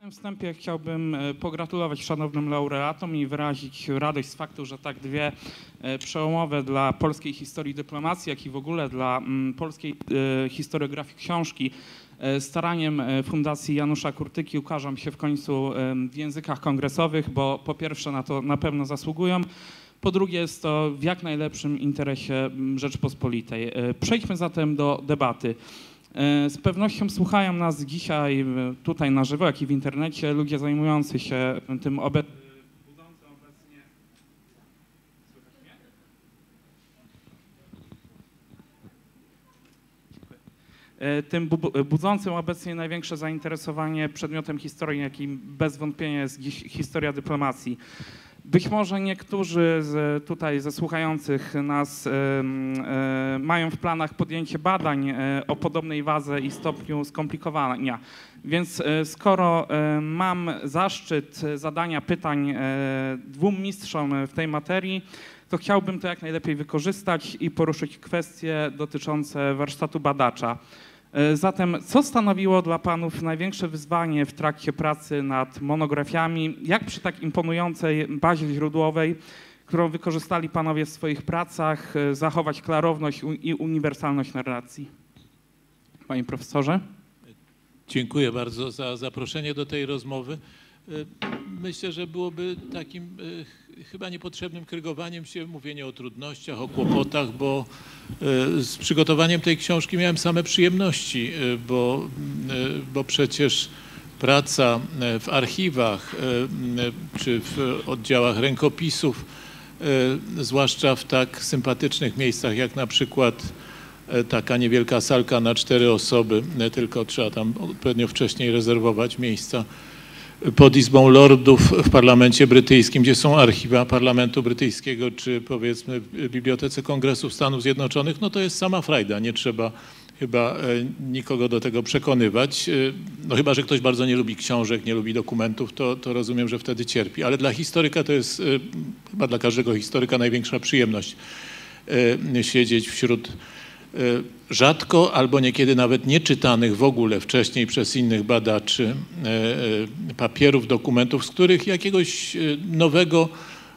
Na wstępie chciałbym pogratulować szanownym laureatom i wyrazić radość z faktu, że tak dwie przełomowe dla polskiej historii dyplomacji, jak i w ogóle dla polskiej historiografii książki staraniem Fundacji Janusza Kurtyki ukażą się w końcu w językach kongresowych, bo po pierwsze na to na pewno zasługują, po drugie jest to w jak najlepszym interesie Rzeczpospolitej. Przejdźmy zatem do debaty. Z pewnością słuchają nas dzisiaj tutaj na żywo, jak i w internecie ludzie zajmujący się tym budzącym obecnie największe zainteresowanie przedmiotem historii, jakim bez wątpienia jest dziś historia dyplomacji. Być może niektórzy ze słuchających nas mają w planach podjęcie badań o podobnej wadze i stopniu skomplikowania. Więc skoro mam zaszczyt zadania pytań dwóm mistrzom w tej materii, to chciałbym to jak najlepiej wykorzystać i poruszyć kwestie dotyczące warsztatu badacza. Zatem, co stanowiło dla panów największe wyzwanie w trakcie pracy nad monografiami? Jak przy tak imponującej bazie źródłowej, którą wykorzystali panowie w swoich pracach, zachować klarowność i uniwersalność narracji? Panie profesorze. Dziękuję bardzo za zaproszenie do tej rozmowy. Myślę, że byłoby takim chyba niepotrzebnym krygowaniem się mówienie o trudnościach, o kłopotach, bo z przygotowaniem tej książki miałem same przyjemności, bo przecież praca w archiwach czy w oddziałach rękopisów, zwłaszcza w tak sympatycznych miejscach jak na przykład taka niewielka salka na 4 osoby, tylko trzeba tam odpowiednio wcześniej rezerwować miejsca, pod Izbą Lordów w parlamencie brytyjskim, gdzie są archiwa parlamentu brytyjskiego, czy powiedzmy w Bibliotece Kongresu Stanów Zjednoczonych, no to jest sama frajda, nie trzeba chyba nikogo do tego przekonywać. No chyba, że ktoś bardzo nie lubi książek, nie lubi dokumentów, to rozumiem, że wtedy cierpi. Ale dla historyka to jest, chyba dla każdego historyka największa przyjemność siedzieć wśród rzadko albo niekiedy nawet nieczytanych w ogóle wcześniej przez innych badaczy papierów, dokumentów, z których jakiegoś nowego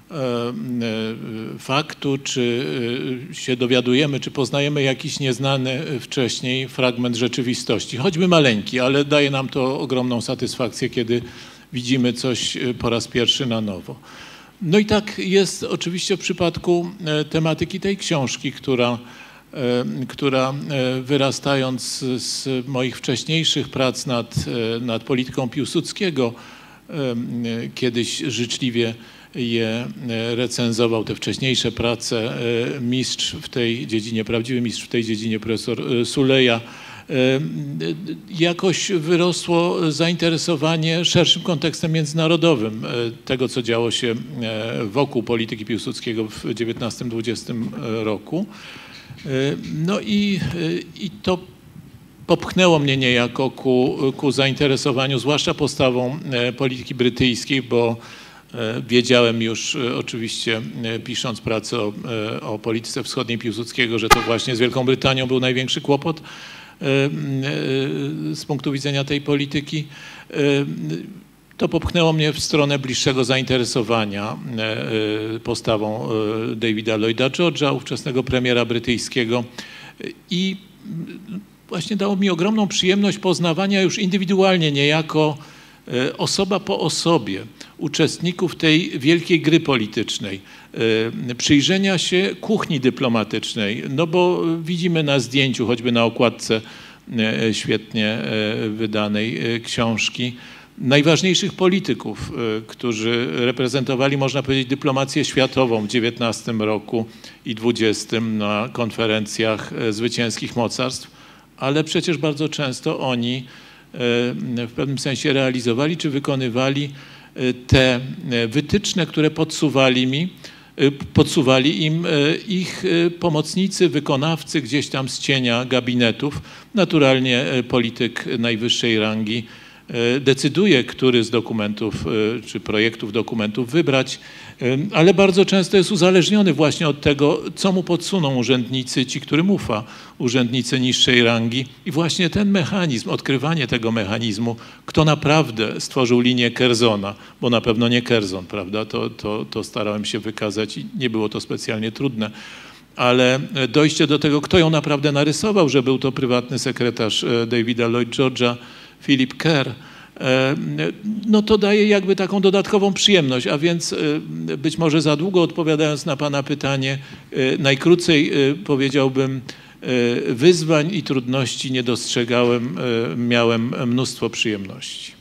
faktu, czy się dowiadujemy, czy poznajemy jakiś nieznany wcześniej fragment rzeczywistości. Choćby maleńki, ale daje nam to ogromną satysfakcję, kiedy widzimy coś po raz pierwszy na nowo. No i tak jest oczywiście w przypadku tematyki tej książki, która wyrastając z moich wcześniejszych prac nad polityką Piłsudskiego, kiedyś życzliwie je recenzował, te wcześniejsze prace, mistrz w tej dziedzinie, prawdziwy mistrz w tej dziedzinie, profesor Suleja, jakoś wyrosło zainteresowanie szerszym kontekstem międzynarodowym tego, co działo się wokół polityki Piłsudskiego w XIX-XX roku. No i to popchnęło mnie niejako ku zainteresowaniu, zwłaszcza postawą polityki brytyjskiej, bo wiedziałem już oczywiście, pisząc pracę o polityce wschodniej Piłsudskiego, że to właśnie z Wielką Brytanią był największy kłopot z punktu widzenia tej polityki. To popchnęło mnie w stronę bliższego zainteresowania postawą Davida Lloyda George'a, ówczesnego premiera brytyjskiego, i właśnie dało mi ogromną przyjemność poznawania już indywidualnie, niejako osoba po osobie, uczestników tej wielkiej gry politycznej, przyjrzenia się kuchni dyplomatycznej, no bo widzimy na zdjęciu, choćby na okładce świetnie wydanej książki, najważniejszych polityków, którzy reprezentowali, można powiedzieć, dyplomację światową w XIX roku i XX na konferencjach zwycięskich mocarstw, ale przecież bardzo często oni w pewnym sensie realizowali czy wykonywali te wytyczne, które podsuwali im ich pomocnicy, wykonawcy gdzieś tam z cienia gabinetów, naturalnie polityk najwyższej rangi, decyduje, który z dokumentów czy projektów dokumentów wybrać, ale bardzo często jest uzależniony właśnie od tego, co mu podsuną urzędnicy, ci, którym ufa, urzędnicy niższej rangi. I właśnie ten mechanizm, odkrywanie tego mechanizmu, kto naprawdę stworzył linię Kerzona, bo na pewno nie Kerzon, prawda, to starałem się wykazać i nie było to specjalnie trudne, ale dojście do tego, kto ją naprawdę narysował, że był to prywatny sekretarz Davida Lloyd George'a, Philip Kerr, no to daje jakby taką dodatkową przyjemność, a więc być może za długo odpowiadając na pana pytanie, najkrócej powiedziałbym, wyzwań i trudności nie dostrzegałem, miałem mnóstwo przyjemności.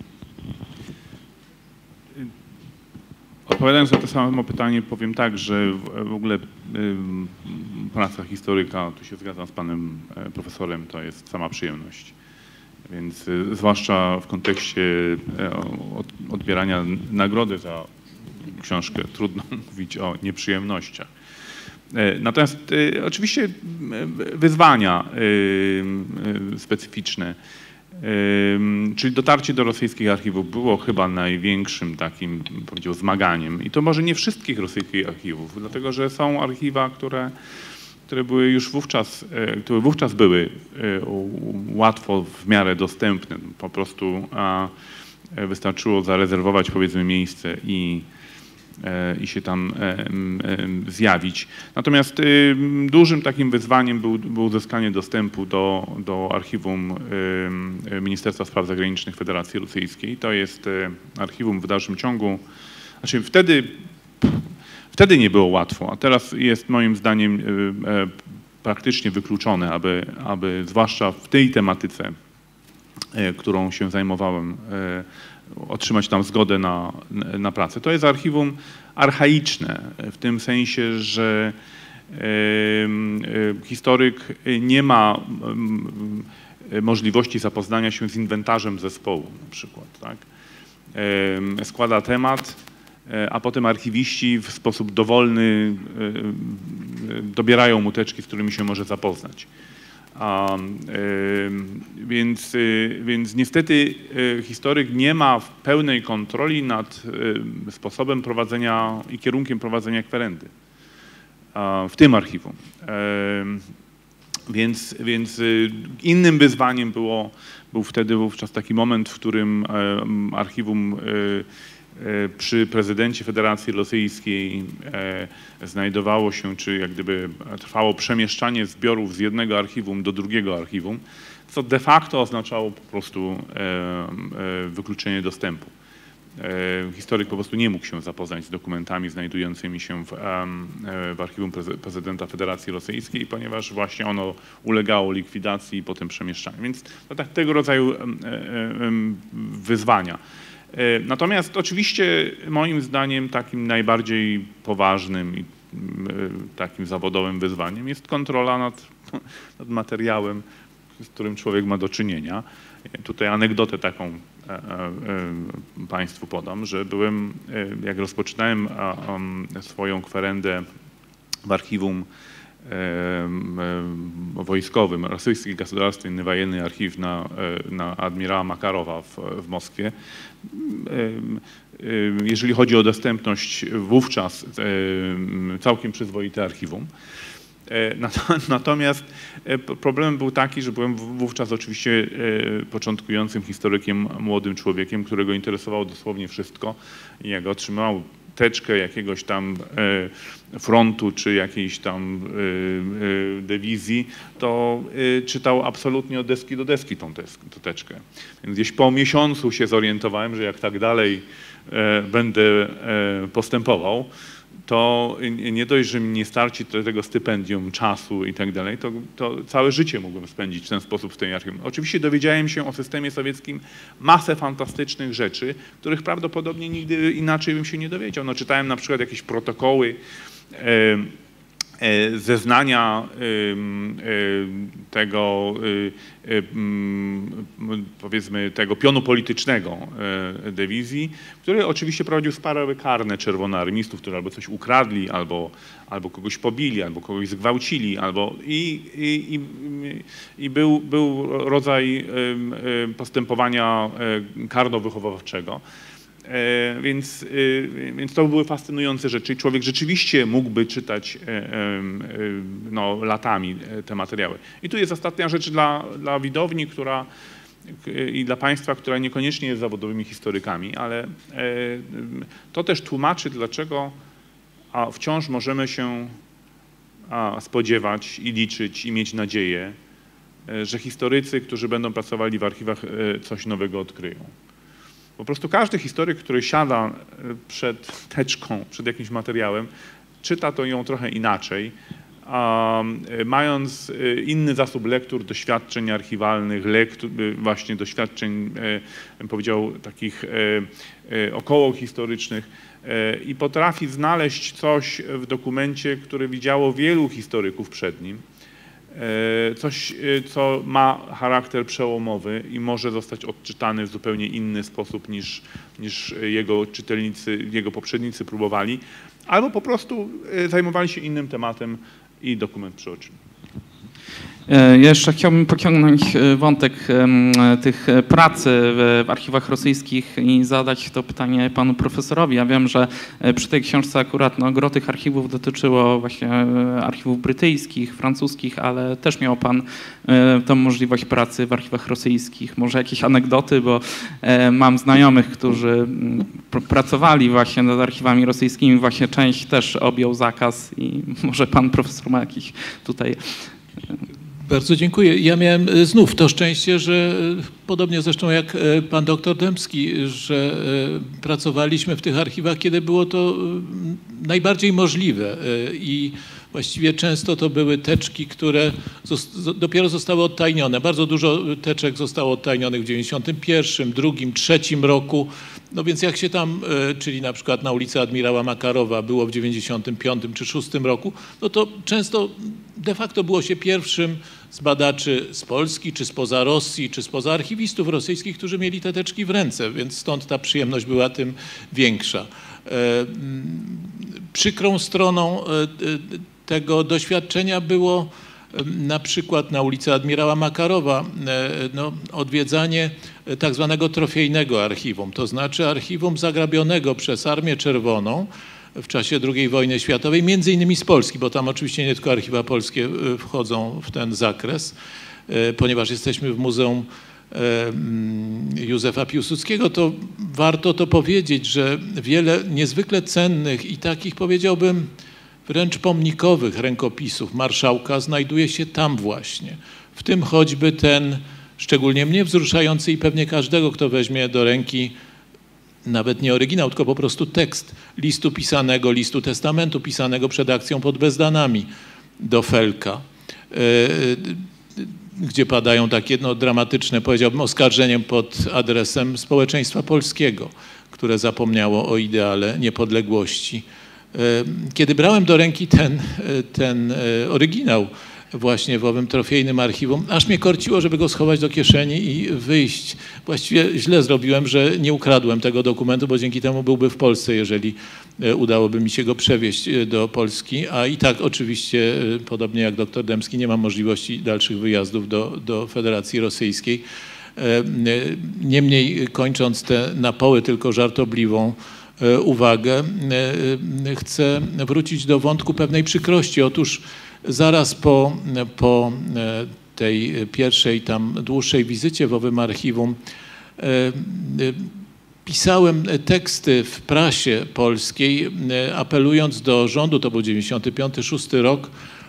Odpowiadając na to samo pytanie, powiem tak, że w ogóle praca historyka, tu się zgadzam z panem profesorem, to jest sama przyjemność. Więc zwłaszcza w kontekście odbierania nagrody za książkę trudno mówić o nieprzyjemnościach. Natomiast oczywiście wyzwania specyficzne, czyli dotarcie do rosyjskich archiwów było chyba największym takim, powiedział, zmaganiem. I to może nie wszystkich rosyjskich archiwów, dlatego że są archiwa, które były już wówczas były łatwo w miarę dostępne. Po prostu wystarczyło zarezerwować, powiedzmy, miejsce i się tam zjawić. Natomiast dużym takim wyzwaniem było uzyskanie dostępu do archiwum Ministerstwa Spraw Zagranicznych Federacji Rosyjskiej. To jest archiwum w dalszym ciągu, znaczy wtedy nie było łatwo, a teraz jest moim zdaniem praktycznie wykluczone, aby zwłaszcza w tej tematyce, którą się zajmowałem, otrzymać tam zgodę na pracę. To jest archiwum archaiczne w tym sensie, że historyk nie ma możliwości zapoznania się z inwentarzem zespołu na przykład. Tak? Składa temat, a potem archiwiści w sposób dowolny dobierają mu teczki, z którymi się może zapoznać. Więc niestety historyk nie ma pełnej kontroli nad sposobem prowadzenia i kierunkiem prowadzenia kwerendy w tym archiwum. Więc innym wyzwaniem był wtedy wówczas taki moment, w którym archiwum przy prezydencie Federacji Rosyjskiej znajdowało się, czy jak gdyby trwało przemieszczanie zbiorów z jednego archiwum do drugiego archiwum, co de facto oznaczało po prostu wykluczenie dostępu. Historyk po prostu nie mógł się zapoznać z dokumentami znajdującymi się w archiwum prezydenta Federacji Rosyjskiej, ponieważ właśnie ono ulegało likwidacji i potem przemieszczaniu. Więc to tak tego rodzaju wyzwania. Natomiast oczywiście moim zdaniem takim najbardziej poważnym i takim zawodowym wyzwaniem jest kontrola nad materiałem, z którym człowiek ma do czynienia. Tutaj anegdotę taką Państwu podam, że byłem, jak rozpoczynałem swoją kwerendę w archiwum wojskowym, Rosyjski Государственный Военный Archiw na admirała Makarowa w Moskwie. Jeżeli chodzi o dostępność, wówczas całkiem przyzwoite archiwum. Natomiast problem był taki, że byłem wówczas oczywiście początkującym historykiem, młodym człowiekiem, którego interesowało dosłownie wszystko. I jak otrzymał teczkę jakiegoś tam frontu czy jakiejś tam dywizji, to czytał absolutnie od deski do deski tą teczkę. Więc gdzieś po miesiącu się zorientowałem, że jak tak dalej będę postępował, to nie dość, że mi nie starczy do tego stypendium, czasu i tak dalej, to całe życie mógłbym spędzić w ten sposób w tej archiwum. Oczywiście dowiedziałem się o systemie sowieckim masę fantastycznych rzeczy, których prawdopodobnie nigdy inaczej bym się nie dowiedział. No, czytałem na przykład jakieś protokoły, zeznania tego, powiedzmy, tego pionu politycznego dywizji, który oczywiście prowadził sprawy karne czerwonoarmistów, którzy albo coś ukradli, albo kogoś pobili, albo kogoś zgwałcili, i był rodzaj postępowania karno-wychowawczego. Więc to były fascynujące rzeczy. Człowiek rzeczywiście mógłby czytać latami te materiały. I tu jest ostatnia rzecz dla widowni, i dla Państwa, która niekoniecznie jest zawodowymi historykami, ale to też tłumaczy, dlaczego wciąż możemy się spodziewać i liczyć i mieć nadzieję, że historycy, którzy będą pracowali w archiwach, coś nowego odkryją. Po prostu każdy historyk, który siada przed teczką, przed jakimś materiałem, czyta to ją trochę inaczej, mając inny zasób lektur, doświadczeń archiwalnych, właśnie doświadczeń, bym powiedział, takich okołohistorycznych, i potrafi znaleźć coś w dokumencie, które widziało wielu historyków przed nim. Coś, co ma charakter przełomowy i może zostać odczytany w zupełnie inny sposób niż jego czytelnicy, jego poprzednicy próbowali, albo po prostu zajmowali się innym tematem i dokument przeoczyli. Ja jeszcze chciałbym pociągnąć wątek tych pracy w archiwach rosyjskich i zadać to pytanie panu profesorowi. Ja wiem, że przy tej książce akurat gro tych archiwów dotyczyło właśnie archiwów brytyjskich, francuskich, ale też miał pan tą możliwość pracy w archiwach rosyjskich. Może jakieś anegdoty, bo mam znajomych, którzy pracowali właśnie nad archiwami rosyjskimi, właśnie część też objął zakaz i może pan profesor ma jakiś tutaj... Bardzo dziękuję. Ja miałem znów to szczęście, że podobnie zresztą jak pan doktor Dębski, że pracowaliśmy w tych archiwach, kiedy było to najbardziej możliwe i właściwie często to były teczki, które dopiero zostały odtajnione. Bardzo dużo teczek zostało odtajnionych w 91, 2, 3 roku. No więc jak się tam, czyli na przykład na ulicy Admirała Makarowa było w 95 czy 6 roku, no to często de facto było się pierwszym z badaczy z Polski, czy spoza Rosji, czy spoza archiwistów rosyjskich, którzy mieli te teczki w ręce, więc stąd ta przyjemność była tym większa. Przykrą stroną tego doświadczenia było na przykład na ulicy Admirała Makarowa odwiedzanie tak zwanego trofejnego archiwum, to znaczy archiwum zagrabionego przez Armię Czerwoną w czasie II wojny światowej, między innymi z Polski, bo tam oczywiście nie tylko archiwa polskie wchodzą w ten zakres, ponieważ jesteśmy w Muzeum Józefa Piłsudskiego, to warto to powiedzieć, że wiele niezwykle cennych i takich, powiedziałbym, wręcz pomnikowych rękopisów marszałka znajduje się tam właśnie. W tym choćby ten szczególnie mnie wzruszający i pewnie każdego, kto weźmie do ręki nawet nie oryginał, tylko po prostu tekst listu testamentu pisanego przed akcją pod Bezdanami do Felka, gdzie padają takie dramatyczne, powiedziałbym, oskarżeniem pod adresem społeczeństwa polskiego, które zapomniało o ideale niepodległości. Kiedy brałem do ręki ten oryginał właśnie w owym trofejnym archiwum, aż mnie korciło, żeby go schować do kieszeni i wyjść. Właściwie źle zrobiłem, że nie ukradłem tego dokumentu, bo dzięki temu byłby w Polsce, jeżeli udałoby mi się go przewieźć do Polski, a i tak oczywiście, podobnie jak doktor Dębski, nie mam możliwości dalszych wyjazdów do Federacji Rosyjskiej. Niemniej, kończąc tę na poły tylko żartobliwą uwagę, chcę wrócić do wątku pewnej przykrości. Otóż zaraz po tej pierwszej tam dłuższej wizycie w owym archiwum pisałem teksty w prasie polskiej, apelując do rządu, to był 95-6 rok,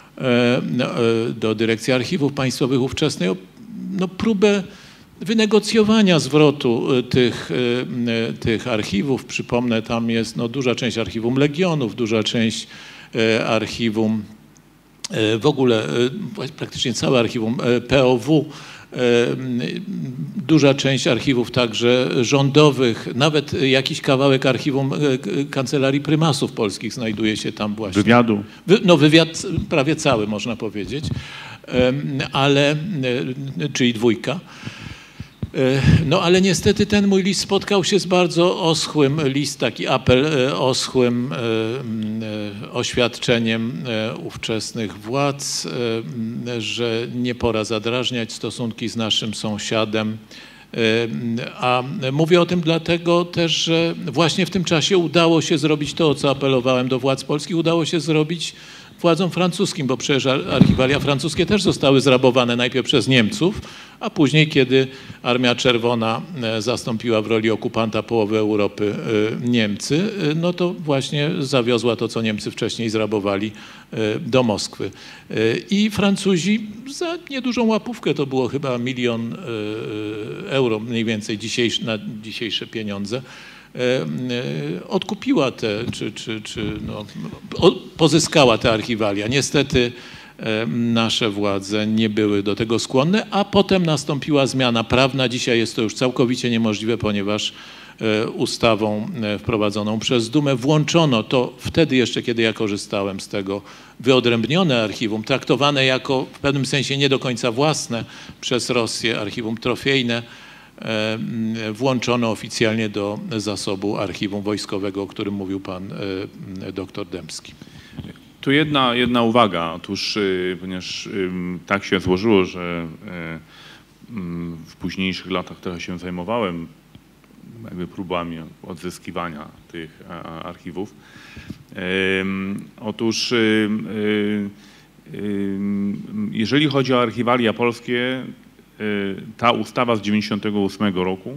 do Dyrekcji Archiwów Państwowych ówczesnej, o próbę wynegocjowania zwrotu tych archiwów. Przypomnę, tam jest duża część archiwum Legionów, duża część archiwum, w ogóle praktycznie całe archiwum POW, duża część archiwów także rządowych, nawet jakiś kawałek archiwum Kancelarii Prymasów Polskich znajduje się tam właśnie. Wywiadu. Wywiad prawie cały, można powiedzieć. czyli dwójka. No ale niestety ten mój list spotkał się z bardzo oschłym, taki apel oschłym oświadczeniem ówczesnych władz, że nie pora zadrażniać stosunki z naszym sąsiadem. A mówię o tym dlatego też, że właśnie w tym czasie udało się zrobić to, o co apelowałem do władz polskich, udało się zrobić władzom francuskim, bo przecież archiwalia francuskie też zostały zrabowane najpierw przez Niemców, a później, kiedy Armia Czerwona zastąpiła w roli okupanta połowę Europy Niemcy, no to właśnie zawiozła to, co Niemcy wcześniej zrabowali do Moskwy. I Francuzi za niedużą łapówkę, to było chyba 1 000 000 euro mniej więcej na dzisiejsze pieniądze, odkupiła pozyskała te archiwalia. Niestety nasze władze nie były do tego skłonne, a potem nastąpiła zmiana prawna. Dzisiaj jest to już całkowicie niemożliwe, ponieważ ustawą wprowadzoną przez Dumę włączono to wtedy jeszcze, kiedy ja korzystałem z tego, wyodrębnione archiwum, traktowane jako w pewnym sensie nie do końca własne przez Rosję, archiwum trofejne, włączono oficjalnie do zasobu archiwum wojskowego, o którym mówił pan doktor Dębski. Tu jedna uwaga. Otóż, ponieważ tak się złożyło, że w późniejszych latach trochę się zajmowałem jakby próbami odzyskiwania tych archiwów. Otóż jeżeli chodzi o archiwalia polskie, ta ustawa z 1998 roku,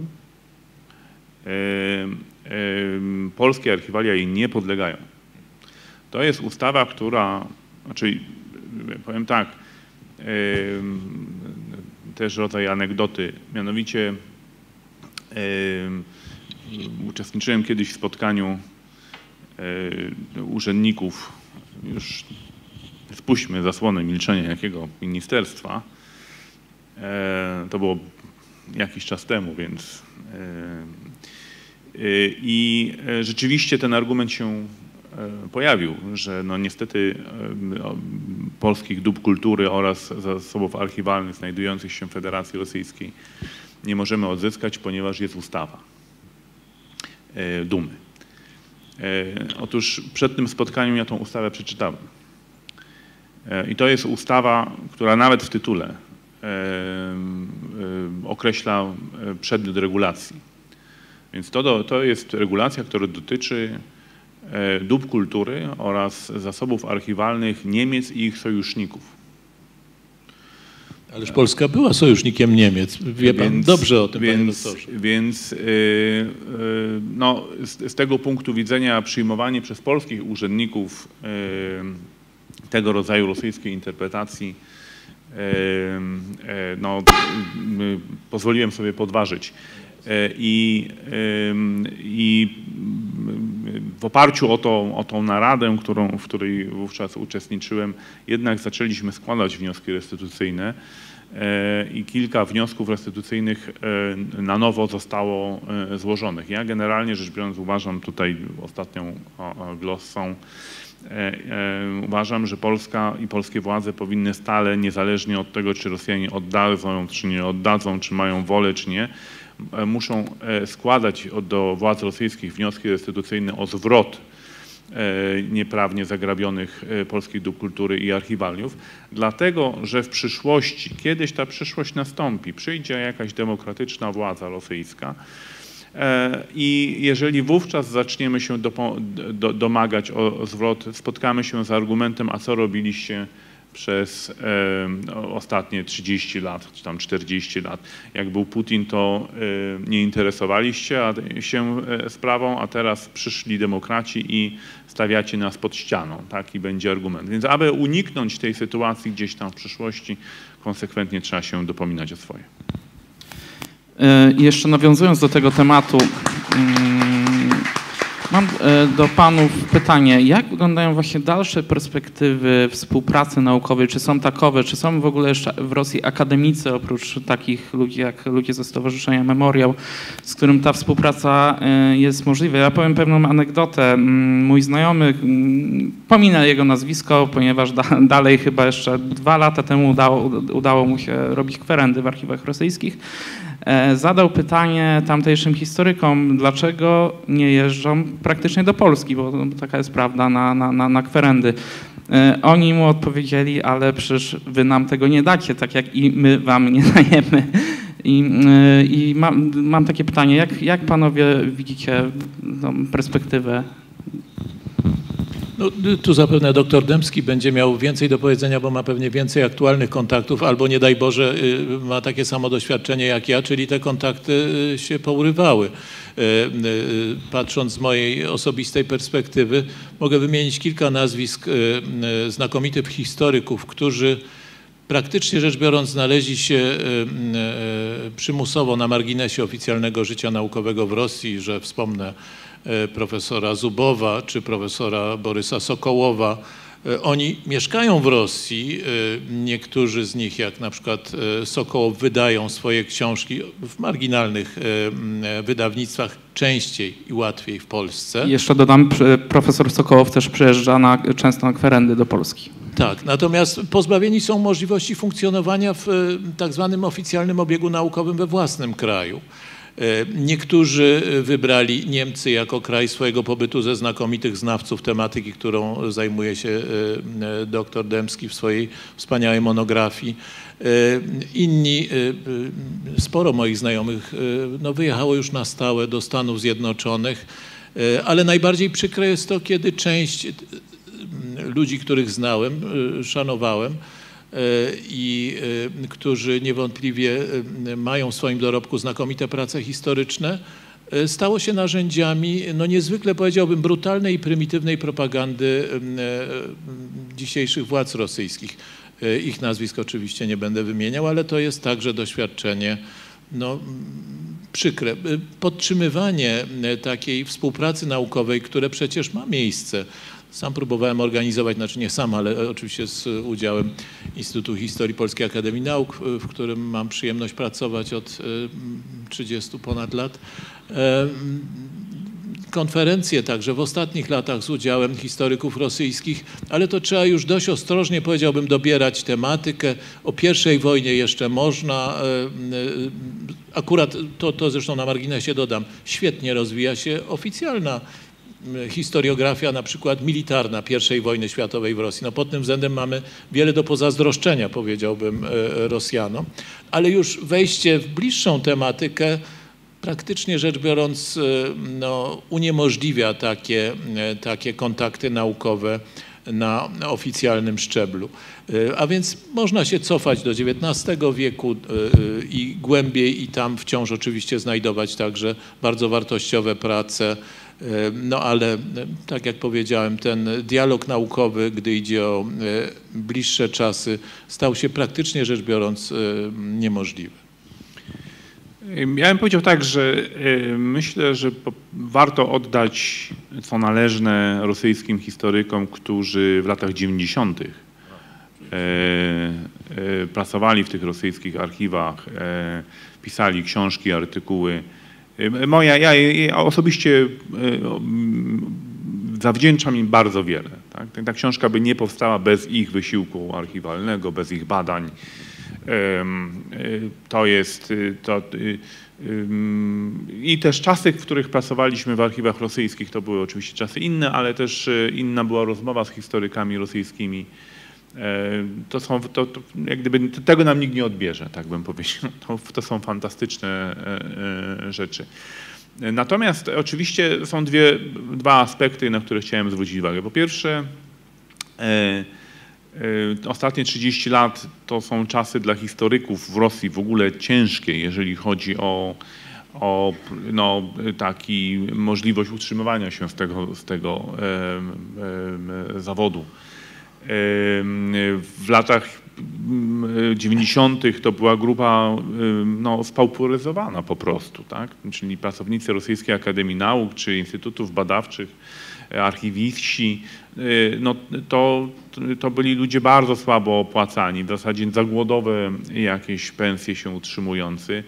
polskie archiwalia jej nie podlegają. To jest ustawa, która, znaczy powiem tak, też rodzaj anegdoty, mianowicie uczestniczyłem kiedyś w spotkaniu urzędników, już spuśćmy zasłonę milczenia jakiego ministerstwa, to było jakiś czas temu, więc i rzeczywiście ten argument się pojawił, że no niestety polskich dóbr kultury oraz zasobów archiwalnych znajdujących się w Federacji Rosyjskiej nie możemy odzyskać, ponieważ jest ustawa Dumy. Otóż przed tym spotkaniem ja tą ustawę przeczytałem. I to jest ustawa, która nawet w tytule określa przedmiot regulacji. Więc to jest regulacja, która dotyczy dóbr kultury oraz zasobów archiwalnych Niemiec i ich sojuszników. Ależ Polska była sojusznikiem Niemiec. Wie pan dobrze o tym, panie doktorze. Więc no, z tego punktu widzenia przyjmowanie przez polskich urzędników tego rodzaju rosyjskiej interpretacji no, pozwoliłem sobie podważyć. I w oparciu o tą naradę, w której wówczas uczestniczyłem, jednak zaczęliśmy składać wnioski restytucyjne i kilka wniosków restytucyjnych na nowo zostało złożonych. Ja generalnie rzecz biorąc uważam, tutaj ostatnią glossą, uważam, że Polska i polskie władze powinny stale, niezależnie od tego, czy Rosjanie oddadzą, czy nie oddadzą, czy mają wolę, czy nie, muszą składać do władz rosyjskich wnioski restytucyjne o zwrot nieprawnie zagrabionych polskich dóbr kultury i archiwaliów, dlatego że w przyszłości, kiedyś ta przyszłość nastąpi, przyjdzie jakaś demokratyczna władza rosyjska i jeżeli wówczas zaczniemy się domagać o zwrot, spotkamy się z argumentem, a co robiliście przez ostatnie 30 lat, czy tam 40 lat. Jak był Putin, to nie interesowaliście się sprawą, a teraz przyszli demokraci i stawiacie nas pod ścianą. Taki będzie argument. Więc aby uniknąć tej sytuacji gdzieś tam w przyszłości, konsekwentnie trzeba się dopominać o swoje. Jeszcze nawiązując do tego tematu, Mam do panów pytanie, jak wyglądają właśnie dalsze perspektywy współpracy naukowej? Czy są takowe? Czy są w ogóle jeszcze w Rosji akademicy, oprócz takich ludzi jak ludzie ze Stowarzyszenia Memoriał, z którym ta współpraca jest możliwa? Ja powiem pewną anegdotę. Mój znajomy, pominę jego nazwisko, ponieważ dalej chyba jeszcze 2 lata temu udało mu się robić kwerendy w archiwach rosyjskich. Zadał pytanie tamtejszym historykom, dlaczego nie jeżdżą praktycznie do Polski, bo taka jest prawda, na kwerendy. Oni mu odpowiedzieli, ale przecież wy nam tego nie dacie, tak jak i my wam nie dajemy. I mam takie pytanie, jak panowie widzicie tą perspektywę? No, tu zapewne doktor Dębski będzie miał więcej do powiedzenia, bo ma pewnie więcej aktualnych kontaktów, albo nie daj Boże ma takie samo doświadczenie jak ja, czyli te kontakty się pourywały. Patrząc z mojej osobistej perspektywy, mogę wymienić kilka nazwisk znakomitych historyków, którzy praktycznie rzecz biorąc znaleźli się przymusowo na marginesie oficjalnego życia naukowego w Rosji, że wspomnę profesora Zubowa czy profesora Borysa Sokołowa. Oni mieszkają w Rosji, niektórzy z nich, jak na przykład Sokołow, wydają swoje książki w marginalnych wydawnictwach częściej i łatwiej w Polsce. I jeszcze dodam, profesor Sokołow też przyjeżdża często na kwerendy do Polski. Tak, natomiast pozbawieni są możliwości funkcjonowania w tak zwanym oficjalnym obiegu naukowym we własnym kraju. Niektórzy wybrali Niemcy jako kraj swojego pobytu ze znakomitych znawców tematyki, którą zajmuje się dr Dębski w swojej wspaniałej monografii. Inni, sporo moich znajomych wyjechało już na stałe do Stanów Zjednoczonych, ale najbardziej przykre jest to, kiedy część ludzi, których znałem, szanowałem, i którzy niewątpliwie mają w swoim dorobku znakomite prace historyczne, stało się narzędziami niezwykle, powiedziałbym, brutalnej i prymitywnej propagandy dzisiejszych władz rosyjskich. Ich nazwisk oczywiście nie będę wymieniał, ale to jest także doświadczenie przykre. Podtrzymywanie takiej współpracy naukowej, które przecież ma miejsce. Sam próbowałem organizować, znaczy nie sam, ale oczywiście z udziałem Instytutu Historii Polskiej Akademii Nauk, w którym mam przyjemność pracować od 30 ponad lat. Konferencje także w ostatnich latach z udziałem historyków rosyjskich, ale to trzeba już dość ostrożnie, powiedziałbym, dobierać tematykę. O I wojnie jeszcze można. Akurat to zresztą na marginesie dodam, świetnie rozwija się oficjalna historiografia, na przykład militarna I wojny światowej w Rosji. Pod tym względem mamy wiele do pozazdroszczenia, powiedziałbym, Rosjanom, ale już wejście w bliższą tematykę praktycznie rzecz biorąc uniemożliwia takie kontakty naukowe na oficjalnym szczeblu. A więc można się cofać do XIX wieku i głębiej i tam wciąż oczywiście znajdować także bardzo wartościowe prace. Ale tak jak powiedziałem, ten dialog naukowy, gdy idzie o bliższe czasy, stał się praktycznie rzecz biorąc niemożliwy. Ja bym powiedział tak, że myślę, że warto oddać co należne rosyjskim historykom, którzy w latach 90. pracowali w tych rosyjskich archiwach, pisali książki, artykuły. Ja osobiście zawdzięczam im bardzo wiele. Tak? Ta książka by nie powstała bez ich wysiłku archiwalnego, bez ich badań. I też czasy, w których pracowaliśmy w archiwach rosyjskich, to były oczywiście czasy inne, ale też inna była rozmowa z historykami rosyjskimi. Jak gdyby tego nam nikt nie odbierze, tak bym powiedział. To są fantastyczne rzeczy. Natomiast oczywiście są dwa aspekty, na które chciałem zwrócić uwagę. Po pierwsze, ostatnie 30 lat to są czasy dla historyków w Rosji w ogóle ciężkie, jeżeli chodzi o taki możliwość utrzymywania się z tego zawodu. W latach 90. to była grupa no, spauperyzowana po prostu, tak? Czyli pracownicy Rosyjskiej Akademii Nauk czy Instytutów Badawczych, archiwiści, no, to byli ludzie bardzo słabo opłacani, w zasadzie za głodowe jakieś pensje się utrzymujący,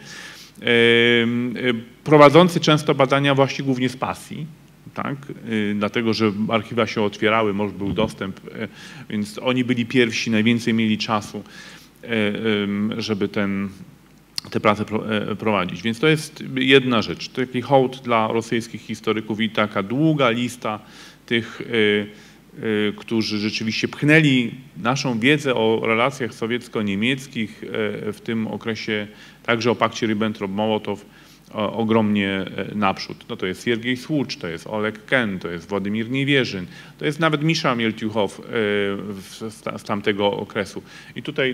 prowadzący często badania właśnie głównie z pasji. Tak? Dlatego, że archiwa się otwierały, może był dostęp, więc oni byli pierwsi, najwięcej mieli czasu, żeby te prace prowadzić. Więc to jest jedna rzecz, taki hołd dla rosyjskich historyków i taka długa lista tych, którzy rzeczywiście pchnęli naszą wiedzę o relacjach sowiecko-niemieckich w tym okresie, także o pakcie Ribbentrop-Mołotow, ogromnie naprzód. No to jest Siergiej Słucz, to jest Oleg Ken, to jest Władimir Niewierzyn, to jest nawet Misza Mieltiuchow z tamtego okresu. I tutaj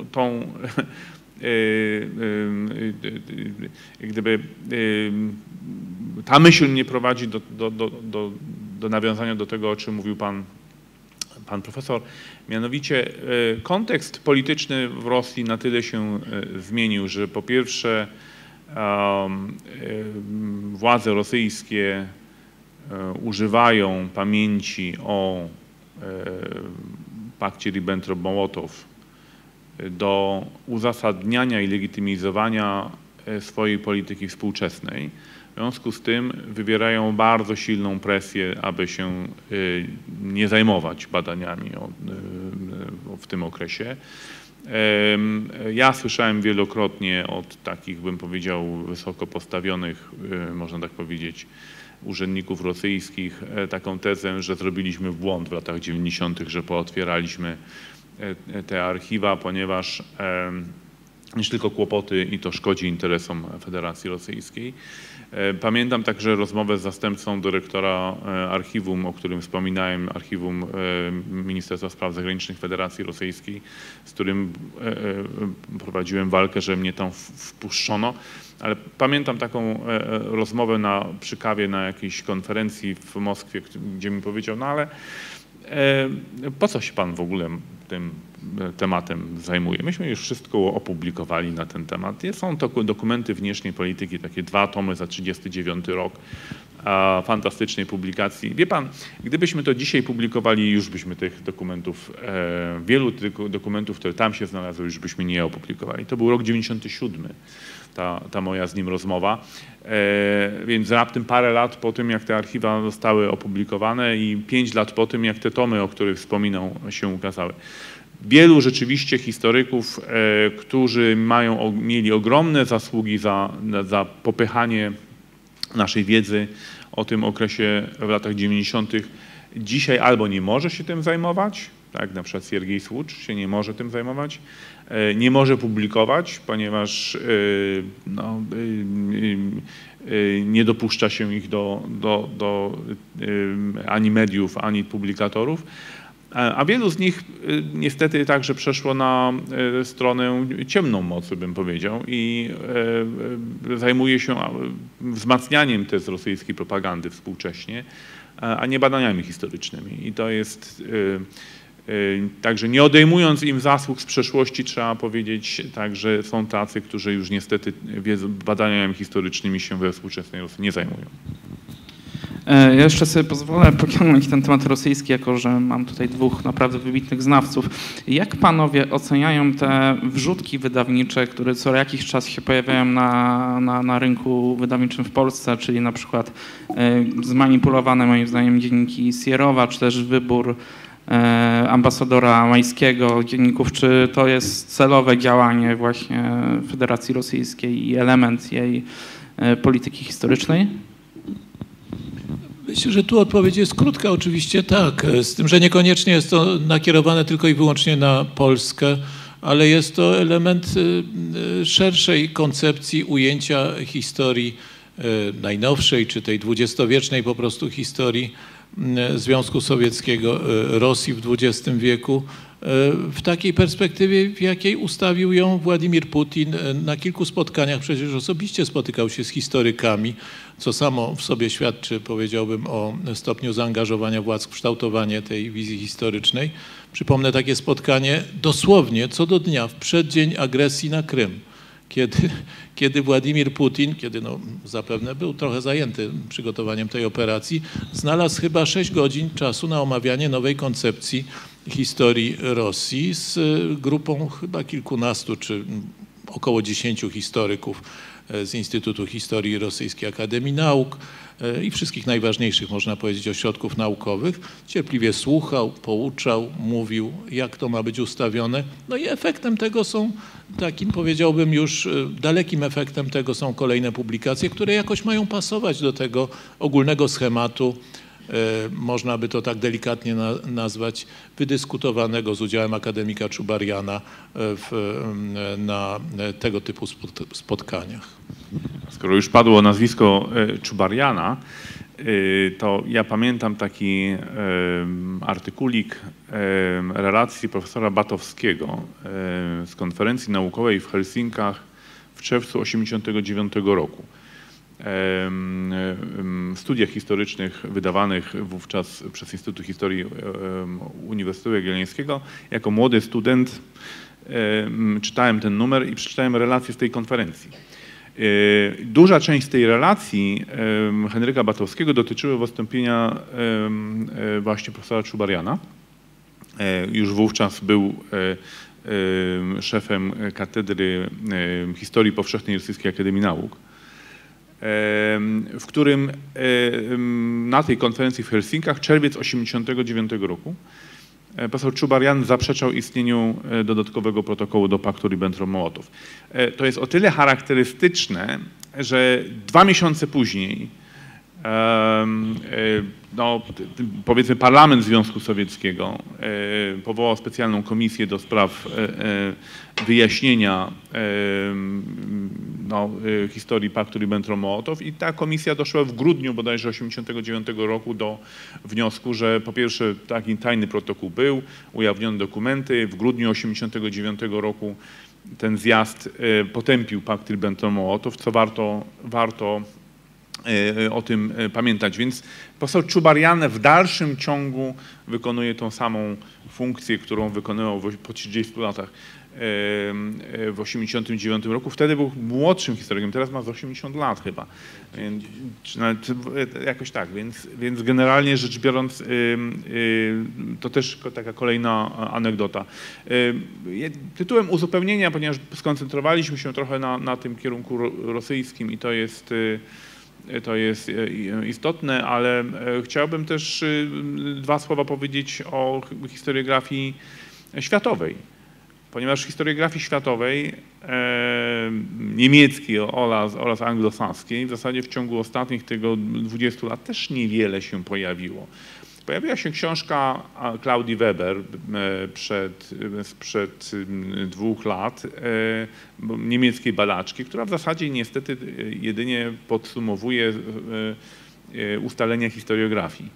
gdyby ta myśl mnie prowadzi do nawiązania do tego, o czym mówił pan profesor. Mianowicie kontekst polityczny w Rosji na tyle się zmienił, że po pierwsze władze rosyjskie używają pamięci o pakcie Ribbentrop-Mołotow do uzasadniania i legitymizowania swojej polityki współczesnej. W związku z tym wywierają bardzo silną presję, aby się nie zajmować badaniami w tym okresie. Ja słyszałem wielokrotnie od takich, bym powiedział, wysoko postawionych, można tak powiedzieć, urzędników rosyjskich taką tezę, że zrobiliśmy błąd w latach 90., że pootwieraliśmy te archiwa, ponieważ niż tylko kłopoty i to szkodzi interesom Federacji Rosyjskiej. Pamiętam także rozmowę z zastępcą dyrektora archiwum, o którym wspominałem, archiwum Ministerstwa Spraw Zagranicznych Federacji Rosyjskiej, z którym prowadziłem walkę, że mnie tam wpuszczono, ale pamiętam taką rozmowę przy kawie na jakiejś konferencji w Moskwie, gdzie mi powiedział, no ale po co się pan w ogóle tym tematem zajmuje? Myśmy już wszystko opublikowali na ten temat. Są to dokumenty wnietrznej polityki, takie 2 tomy za 1939 rok, fantastycznej publikacji. Wie pan, gdybyśmy to dzisiaj publikowali, już byśmy tych dokumentów, wielu tych dokumentów, które tam się znalazły, już byśmy nie opublikowali. To był rok 97. Ta moja z nim rozmowa, więc raptem parę lat po tym, jak te archiwa zostały opublikowane i 5 lat po tym, jak te tomy, o których wspominał, się ukazały. Wielu rzeczywiście historyków, którzy mieli ogromne zasługi za popychanie naszej wiedzy o tym okresie w latach 90. dzisiaj albo nie może się tym zajmować, tak, na przykład Siergiej Słucz się nie może tym zajmować, nie może publikować, ponieważ no, nie dopuszcza się ich do ani mediów, ani publikatorów, a wielu z nich niestety także przeszło na stronę ciemną mocy, bym powiedział, i zajmuje się wzmacnianiem tez rosyjskiej propagandy współcześnie, a nie badaniami historycznymi. I to jest także nie odejmując im zasług z przeszłości, trzeba powiedzieć tak, że są tacy, którzy już niestety badaniami historycznymi się we współczesnej Rosji nie zajmują. Ja jeszcze sobie pozwolę pociągnąć ten temat rosyjski, jako że mam tutaj 2 naprawdę wybitnych znawców. Jak panowie oceniają te wrzutki wydawnicze, które co jakiś czas się pojawiają na rynku wydawniczym w Polsce, czyli na przykład zmanipulowane moim zdaniem dzienniki Sierowa, czy też wybór ambasadora Majskiego, dzienników, czy to jest celowe działanie właśnie Federacji Rosyjskiej i element jej polityki historycznej? Myślę, że tu odpowiedź jest krótka, oczywiście tak, z tym, że niekoniecznie jest to nakierowane tylko i wyłącznie na Polskę, ale jest to element szerszej koncepcji ujęcia historii najnowszej, czy tej dwudziestowiecznej po prostu historii Związku Sowieckiego, Rosji w XX wieku w takiej perspektywie, w jakiej ustawił ją Władimir Putin na kilku spotkaniach. Przecież osobiście spotykał się z historykami, co samo w sobie świadczy, powiedziałbym, o stopniu zaangażowania władz w kształtowanie tej wizji historycznej. Przypomnę takie spotkanie dosłownie co do dnia, w przeddzień agresji na Krym, kiedy Władimir Putin, kiedy no, zapewne był trochę zajęty przygotowaniem tej operacji, znalazł chyba 6 godzin czasu na omawianie nowej koncepcji historii Rosji z grupą chyba kilkunastu czy około 10 historyków z Instytutu Historii Rosyjskiej Akademii Nauk i wszystkich najważniejszych, można powiedzieć, ośrodków naukowych. Cierpliwie słuchał, pouczał, mówił, jak to ma być ustawione. No i efektem tego są, takim powiedziałbym już dalekim efektem tego są kolejne publikacje, które jakoś mają pasować do tego ogólnego schematu, można by to tak delikatnie nazwać, wydyskutowanego z udziałem akademika Czubariana na tego typu spotkaniach. Skoro już padło nazwisko Czubariana, to ja pamiętam taki artykulik relacji profesora Batowskiego z konferencji naukowej w Helsinkach w czerwcu 1989 roku. Studiach historycznych wydawanych wówczas przez Instytut Historii Uniwersytetu Jagiellońskiego. Jako młody student czytałem ten numer i przeczytałem relację z tej konferencji. Duża część tej relacji Henryka Batowskiego dotyczyła wystąpienia właśnie profesora Czubariana. Już wówczas był szefem Katedry Historii Powszechnej Rosyjskiej Akademii Nauk, w którym na tej konferencji w Helsinkach, czerwiec 1989 roku, profesor Czubarian zaprzeczał istnieniu dodatkowego protokołu do paktu Ribbentrop-Mołotow. To jest o tyle charakterystyczne, że 2 miesiące później no, powiedzmy parlament Związku Sowieckiego powołał specjalną komisję do spraw wyjaśnienia no, historii paktu Ribbentrop-Mołotow i ta komisja doszła w grudniu bodajże 1989 roku do wniosku, że po pierwsze taki tajny protokół był, ujawniono dokumenty, w grudniu 1989 roku ten zjazd potępił pakt Ribbentrop-Mołotow, co warto o tym pamiętać. Więc profesor Czubarian w dalszym ciągu wykonuje tą samą funkcję, którą wykonywał po 30 latach w 1989 roku. Wtedy był młodszym historykiem, teraz ma z 80 lat chyba. Czy nawet jakoś tak, więc generalnie rzecz biorąc to też taka kolejna anegdota. Tytułem uzupełnienia, ponieważ skoncentrowaliśmy się trochę na tym kierunku rosyjskim i to jest istotne, ale chciałbym też 2 słowa powiedzieć o historiografii światowej, ponieważ w historiografii światowej niemieckiej oraz anglosaskiej w zasadzie w ciągu ostatnich tego 20 lat też niewiele się pojawiło. Pojawiła się książka Claudii Weber sprzed 2 lat, niemieckiej badaczki, która w zasadzie niestety jedynie podsumowuje ustalenia historiografii.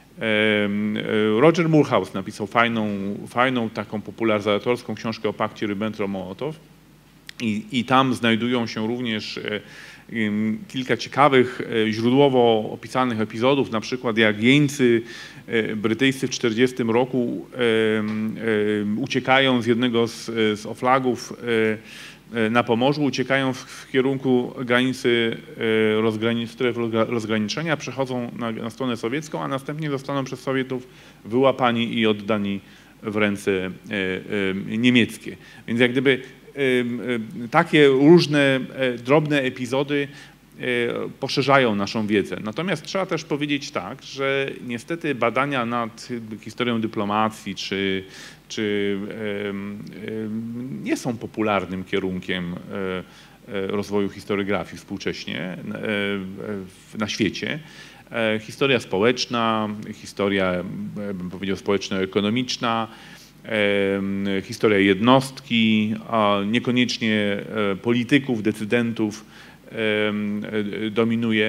Roger Moorhouse napisał fajną taką popularyzatorską książkę o pakcie Ribbentrop-Mołotow i tam znajdują się również kilka ciekawych, źródłowo opisanych epizodów, na przykład jak jeńcy brytyjscy w 1940 roku uciekają z jednego z oflagów na Pomorzu, uciekają w kierunku granicy stref rozgraniczenia, przechodzą na stronę sowiecką, a następnie zostaną przez Sowietów wyłapani i oddani w ręce niemieckie. Więc jak gdyby takie różne drobne epizody poszerzają naszą wiedzę. Natomiast trzeba też powiedzieć tak, że niestety badania nad historią dyplomacji czy nie są popularnym kierunkiem rozwoju historiografii współcześnie na świecie. Historia społeczna, historia, bym powiedział, społeczno-ekonomiczna, historia jednostki, niekoniecznie polityków, decydentów dominuje.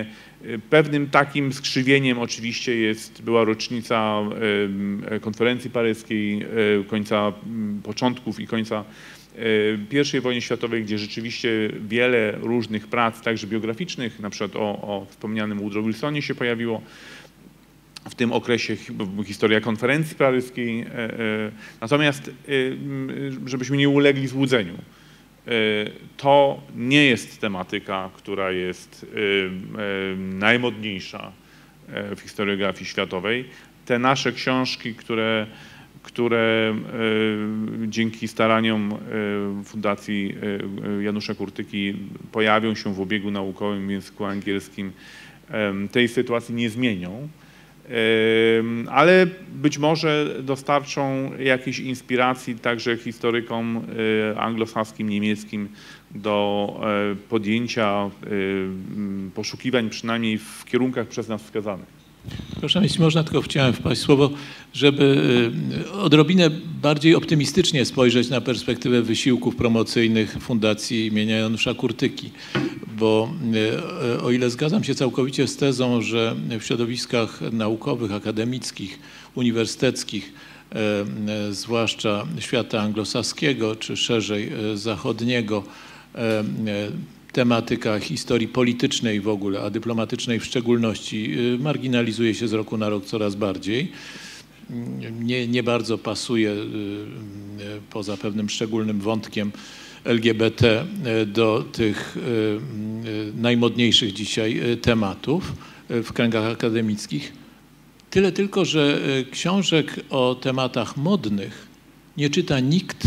Pewnym takim skrzywieniem oczywiście była rocznica konferencji paryskiej, początków i końca I wojny światowej, gdzie rzeczywiście wiele różnych prac, także biograficznych, na przykład o wspomnianym Woodrow Wilsonie się pojawiło. W tym okresie historia konferencji paryskiej. Natomiast, żebyśmy nie ulegli złudzeniu, to nie jest tematyka, która jest najmodniejsza w historiografii światowej. Te nasze książki, które dzięki staraniom Fundacji Janusza Kurtyki pojawią się w obiegu naukowym w języku angielskim, tej sytuacji nie zmienią. Ale być może dostarczą jakiejś inspiracji także historykom anglosaskim, niemieckim do podjęcia poszukiwań przynajmniej w kierunkach przez nas wskazanych. Proszę, jeśli można, tylko chciałem wpaść słowo, żeby odrobinę bardziej optymistycznie spojrzeć na perspektywę wysiłków promocyjnych Fundacji imienia Janusza Kurtyki, bo o ile zgadzam się całkowicie z tezą, że w środowiskach naukowych, akademickich, uniwersyteckich, zwłaszcza świata anglosaskiego, czy szerzej zachodniego, tematyka historii politycznej w ogóle, a dyplomatycznej w szczególności marginalizuje się z roku na rok coraz bardziej. Nie bardzo pasuje, poza pewnym szczególnym wątkiem LGBT, do tych najmodniejszych dzisiaj tematów w kręgach akademickich. Tyle tylko, że książek o tematach modnych nie czyta nikt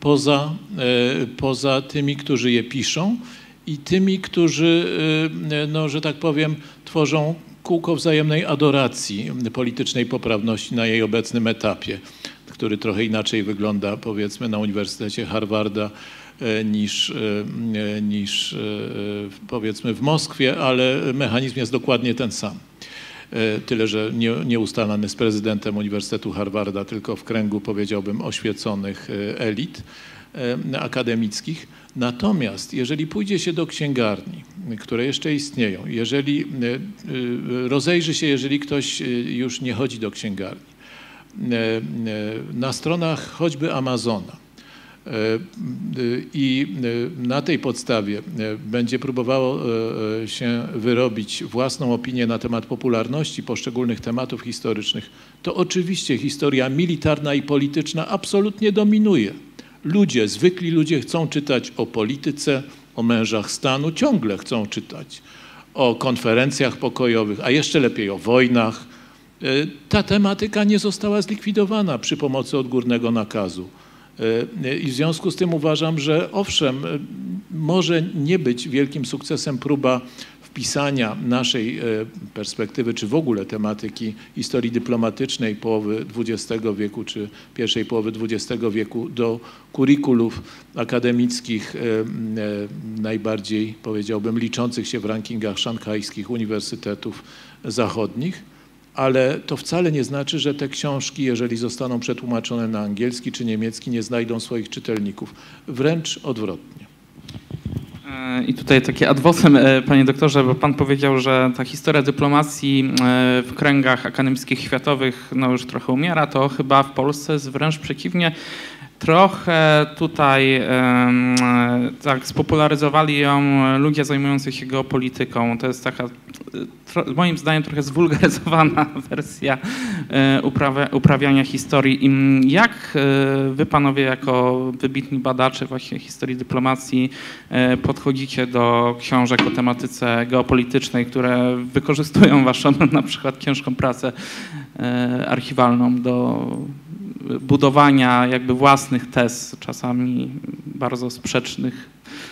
poza tymi, którzy je piszą i tymi, którzy, no, że tak powiem, tworzą kółko wzajemnej adoracji politycznej poprawności na jej obecnym etapie, który trochę inaczej wygląda, powiedzmy, na Uniwersytecie Harvarda niż powiedzmy w Moskwie, ale mechanizm jest dokładnie ten sam. Tyle, że nie ustalany z prezydentem Uniwersytetu Harvarda, tylko w kręgu, powiedziałbym, oświeconych elit akademickich. Natomiast jeżeli pójdzie się do księgarni, które jeszcze istnieją, jeżeli rozejrzy się, jeżeli ktoś już nie chodzi do księgarni, na stronach choćby Amazona i na tej podstawie będzie próbowało się wyrobić własną opinię na temat popularności poszczególnych tematów historycznych, to oczywiście historia militarna i polityczna absolutnie dominuje. Zwykli ludzie chcą czytać o polityce, o mężach stanu, ciągle chcą czytać o konferencjach pokojowych, a jeszcze lepiej o wojnach. Ta tematyka nie została zlikwidowana przy pomocy odgórnego nakazu. I w związku z tym uważam, że owszem, może nie być wielkim sukcesem próba wpisania naszej perspektywy, czy w ogóle tematyki historii dyplomatycznej połowy XX wieku, czy pierwszej połowy XX wieku do kurikulów akademickich najbardziej, powiedziałbym, liczących się w rankingach szanghajskich uniwersytetów zachodnich, ale to wcale nie znaczy, że te książki, jeżeli zostaną przetłumaczone na angielski czy niemiecki, nie znajdą swoich czytelników. Wręcz odwrotnie. I tutaj takie ad vocem, panie doktorze, bo pan powiedział, że ta historia dyplomacji w kręgach akademickich światowych no już trochę umiera, to chyba w Polsce jest wręcz przeciwnie. Trochę tutaj tak spopularyzowali ją ludzie zajmujący się geopolityką. To jest taka, moim zdaniem, trochę zwulgaryzowana wersja uprawiania historii. I jak wy, panowie, jako wybitni badacze właśnie historii dyplomacji, podchodzicie do książek o tematyce geopolitycznej, które wykorzystują waszą na przykład ciężką pracę archiwalną do budowania jakby własnych tez, czasami bardzo sprzecznych?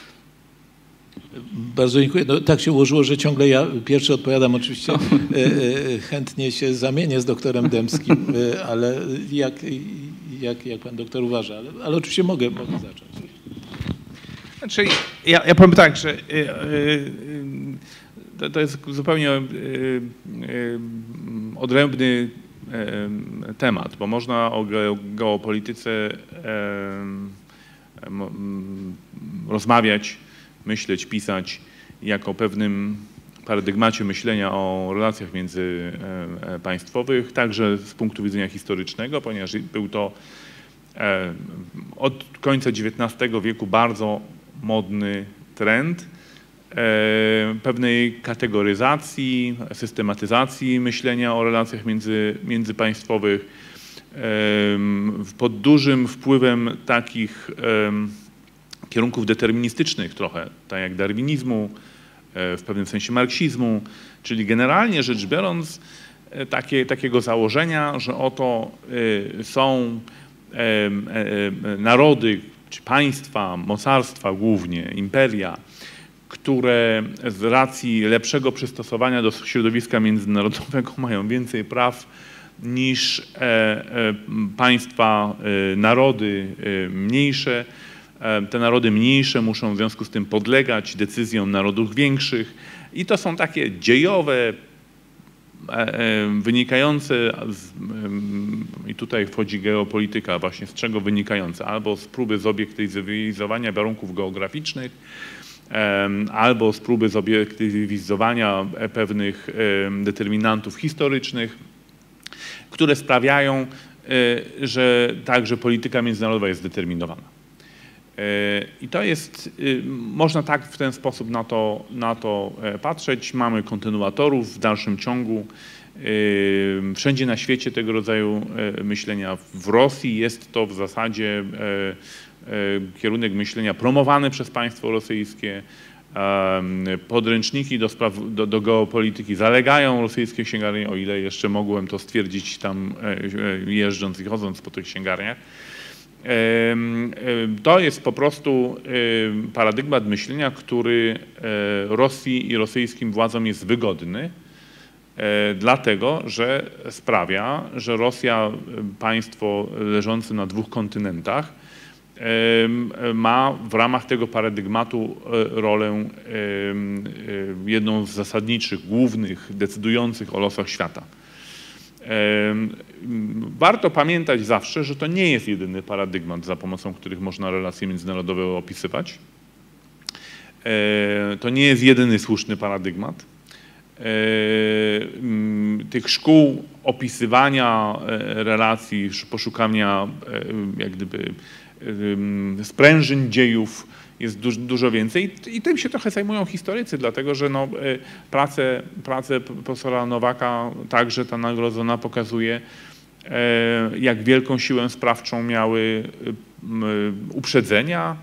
Bardzo dziękuję. No, tak się ułożyło, że ciągle ja pierwszy odpowiadam. Oczywiście chętnie się zamienię z doktorem Dębskim, ale jak pan doktor uważa, ale oczywiście mogę zacząć. Znaczy, ja powiem tak, że to jest zupełnie odrębny temat, bo można o geopolityce rozmawiać, myśleć, pisać jako pewnym paradygmacie myślenia o relacjach międzypaństwowych, także z punktu widzenia historycznego, ponieważ był to od końca XIX wieku bardzo modny trend pewnej kategoryzacji, systematyzacji myślenia o relacjach międzypaństwowych pod dużym wpływem takich kierunków deterministycznych trochę, tak jak darwinizmu, w pewnym sensie marksizmu, czyli generalnie rzecz biorąc takiego założenia, że oto są narody czy państwa, mocarstwa głównie, imperia, które z racji lepszego przystosowania do środowiska międzynarodowego mają więcej praw niż państwa, narody mniejsze. Te narody mniejsze muszą w związku z tym podlegać decyzjom narodów większych i to są takie dziejowe, wynikające, i tutaj wchodzi geopolityka właśnie, z czego wynikające, albo z próby zobiektywizowania warunków geograficznych, albo z próby zobiektywizowania pewnych determinantów historycznych, które sprawiają, że także polityka międzynarodowa jest zdeterminowana. I to jest, można tak w ten sposób na to patrzeć. Mamy kontynuatorów w dalszym ciągu. Wszędzie na świecie tego rodzaju myślenia. W Rosji jest to w zasadzie kierunek myślenia promowany przez państwo rosyjskie. Podręczniki do geopolityki zalegają rosyjskie księgarnie, o ile jeszcze mogłem to stwierdzić tam jeżdżąc i chodząc po tych księgarniach. To jest po prostu paradygmat myślenia, który Rosji i rosyjskim władzom jest wygodny, dlatego że sprawia, że Rosja, państwo leżące na dwóch kontynentach, ma w ramach tego paradygmatu rolę jedną z zasadniczych, głównych, decydujących o losach świata. Warto pamiętać zawsze, że to nie jest jedyny paradygmat, za pomocą których można relacje międzynarodowe opisywać. To nie jest jedyny słuszny paradygmat. Tych szkół opisywania relacji, poszukania jak gdyby sprężyn dziejów jest dużo więcej i tym się trochę zajmują historycy, dlatego że no, pracę profesora Nowaka, także ta nagrodzona, pokazuje, jak wielką siłę sprawczą miały uprzedzenia,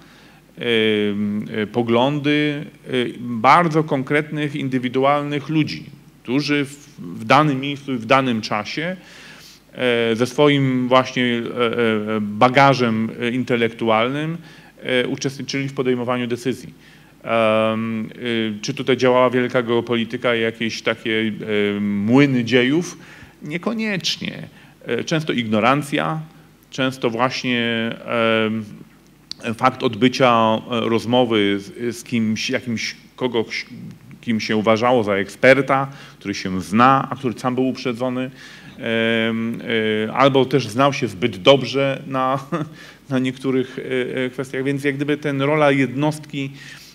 poglądy bardzo konkretnych, indywidualnych ludzi, którzy w danym miejscu i w danym czasie ze swoim właśnie bagażem intelektualnym uczestniczyli w podejmowaniu decyzji. Czy tutaj działała wielka geopolityka i jakieś takie młyny dziejów? Niekoniecznie. Często ignorancja, często właśnie fakt odbycia rozmowy z kimś, kogoś, kim się uważało za eksperta, który się zna, a który sam był uprzedzony, albo też znał się zbyt dobrze na niektórych kwestiach, więc jak gdyby ten rola jednostki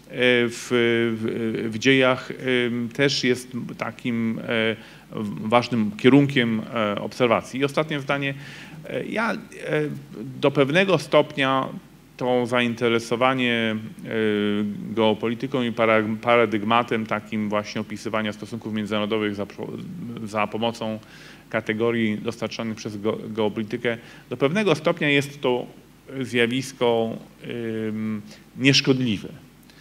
w dziejach też jest takim ważnym kierunkiem obserwacji. I ostatnie zdanie. Ja do pewnego stopnia to zainteresowanie geopolityką i paradygmatem takim właśnie opisywania stosunków międzynarodowych za pomocą kategorii dostarczanych przez geopolitykę, do pewnego stopnia jest to zjawisko nieszkodliwe.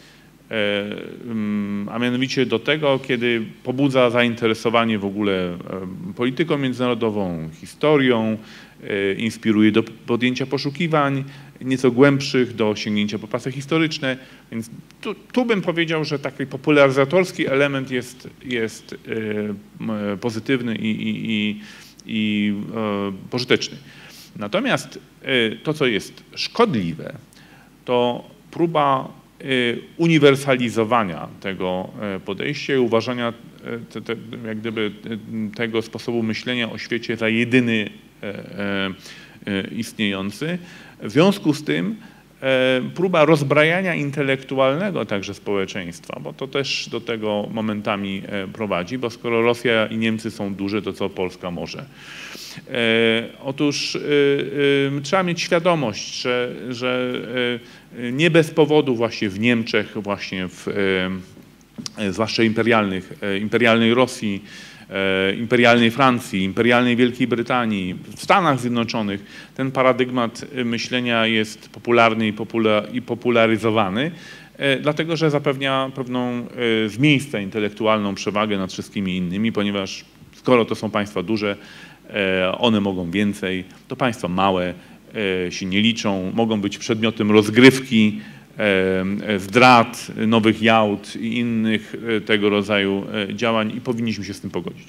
A mianowicie do tego, kiedy pobudza zainteresowanie w ogóle polityką międzynarodową, historią, inspiruje do podjęcia poszukiwań nieco głębszych, do sięgnięcia po pasy historyczne. Więc tu bym powiedział, że taki popularyzatorski element jest pozytywny i pożyteczny. Natomiast to, co jest szkodliwe, to próba uniwersalizowania tego podejścia i uważania jak gdyby tego sposobu myślenia o świecie za jedyny istniejący. W związku z tym próba rozbrajania intelektualnego także społeczeństwa, bo to też do tego momentami prowadzi, bo skoro Rosja i Niemcy są duże, to co Polska może? Otóż trzeba mieć świadomość, że nie bez powodu właśnie w Niemczech, właśnie zwłaszcza imperialnej Rosji, imperialnej Francji, imperialnej Wielkiej Brytanii, w Stanach Zjednoczonych ten paradygmat myślenia jest popularny i popularyzowany, dlatego że zapewnia pewną z miejsca intelektualną przewagę nad wszystkimi innymi, ponieważ skoro to są państwa duże, one mogą więcej, to państwa małe się nie liczą, mogą być przedmiotem rozgrywki, zdrad, nowych jałt i innych tego rodzaju działań i powinniśmy się z tym pogodzić.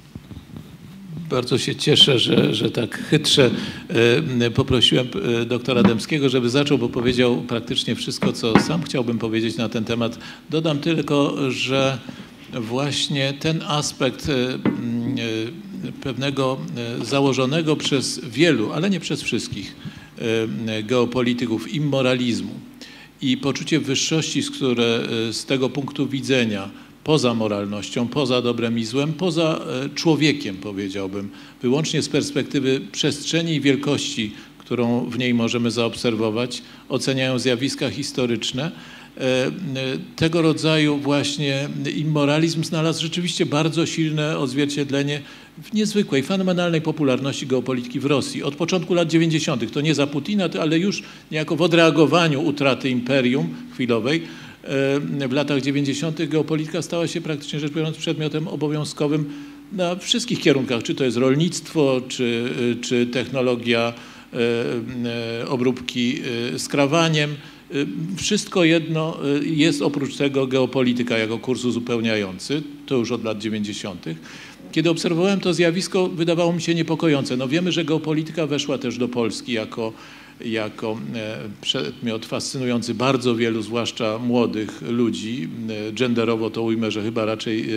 Bardzo się cieszę, że tak chytrze poprosiłem doktora Dębskiego, żeby zaczął, bo powiedział praktycznie wszystko, co sam chciałbym powiedzieć na ten temat. Dodam tylko, że właśnie ten aspekt pewnego założonego przez wielu, ale nie przez wszystkich geopolityków immoralizmu i poczucie wyższości, które z tego punktu widzenia, poza moralnością, poza dobrem i złem, poza człowiekiem, powiedziałbym, wyłącznie z perspektywy przestrzeni i wielkości, którą w niej możemy zaobserwować, oceniają zjawiska historyczne. Tego rodzaju właśnie immoralizm znalazł rzeczywiście bardzo silne odzwierciedlenie w niezwykłej, fenomenalnej popularności geopolityki w Rosji. Od początku lat 90. to nie za Putina, ale już niejako w odreagowaniu utraty imperium chwilowej w latach 90. geopolityka stała się praktycznie rzecz biorąc przedmiotem obowiązkowym na wszystkich kierunkach, czy to jest rolnictwo, czy technologia obróbki skrawaniem. Wszystko jedno jest oprócz tego geopolityka jako kurs uzupełniający, to już od lat 90. Kiedy obserwowałem to zjawisko, wydawało mi się niepokojące. No wiemy, że geopolityka weszła też do Polski jako przedmiot fascynujący bardzo wielu, zwłaszcza młodych ludzi. Genderowo to ujmę, że chyba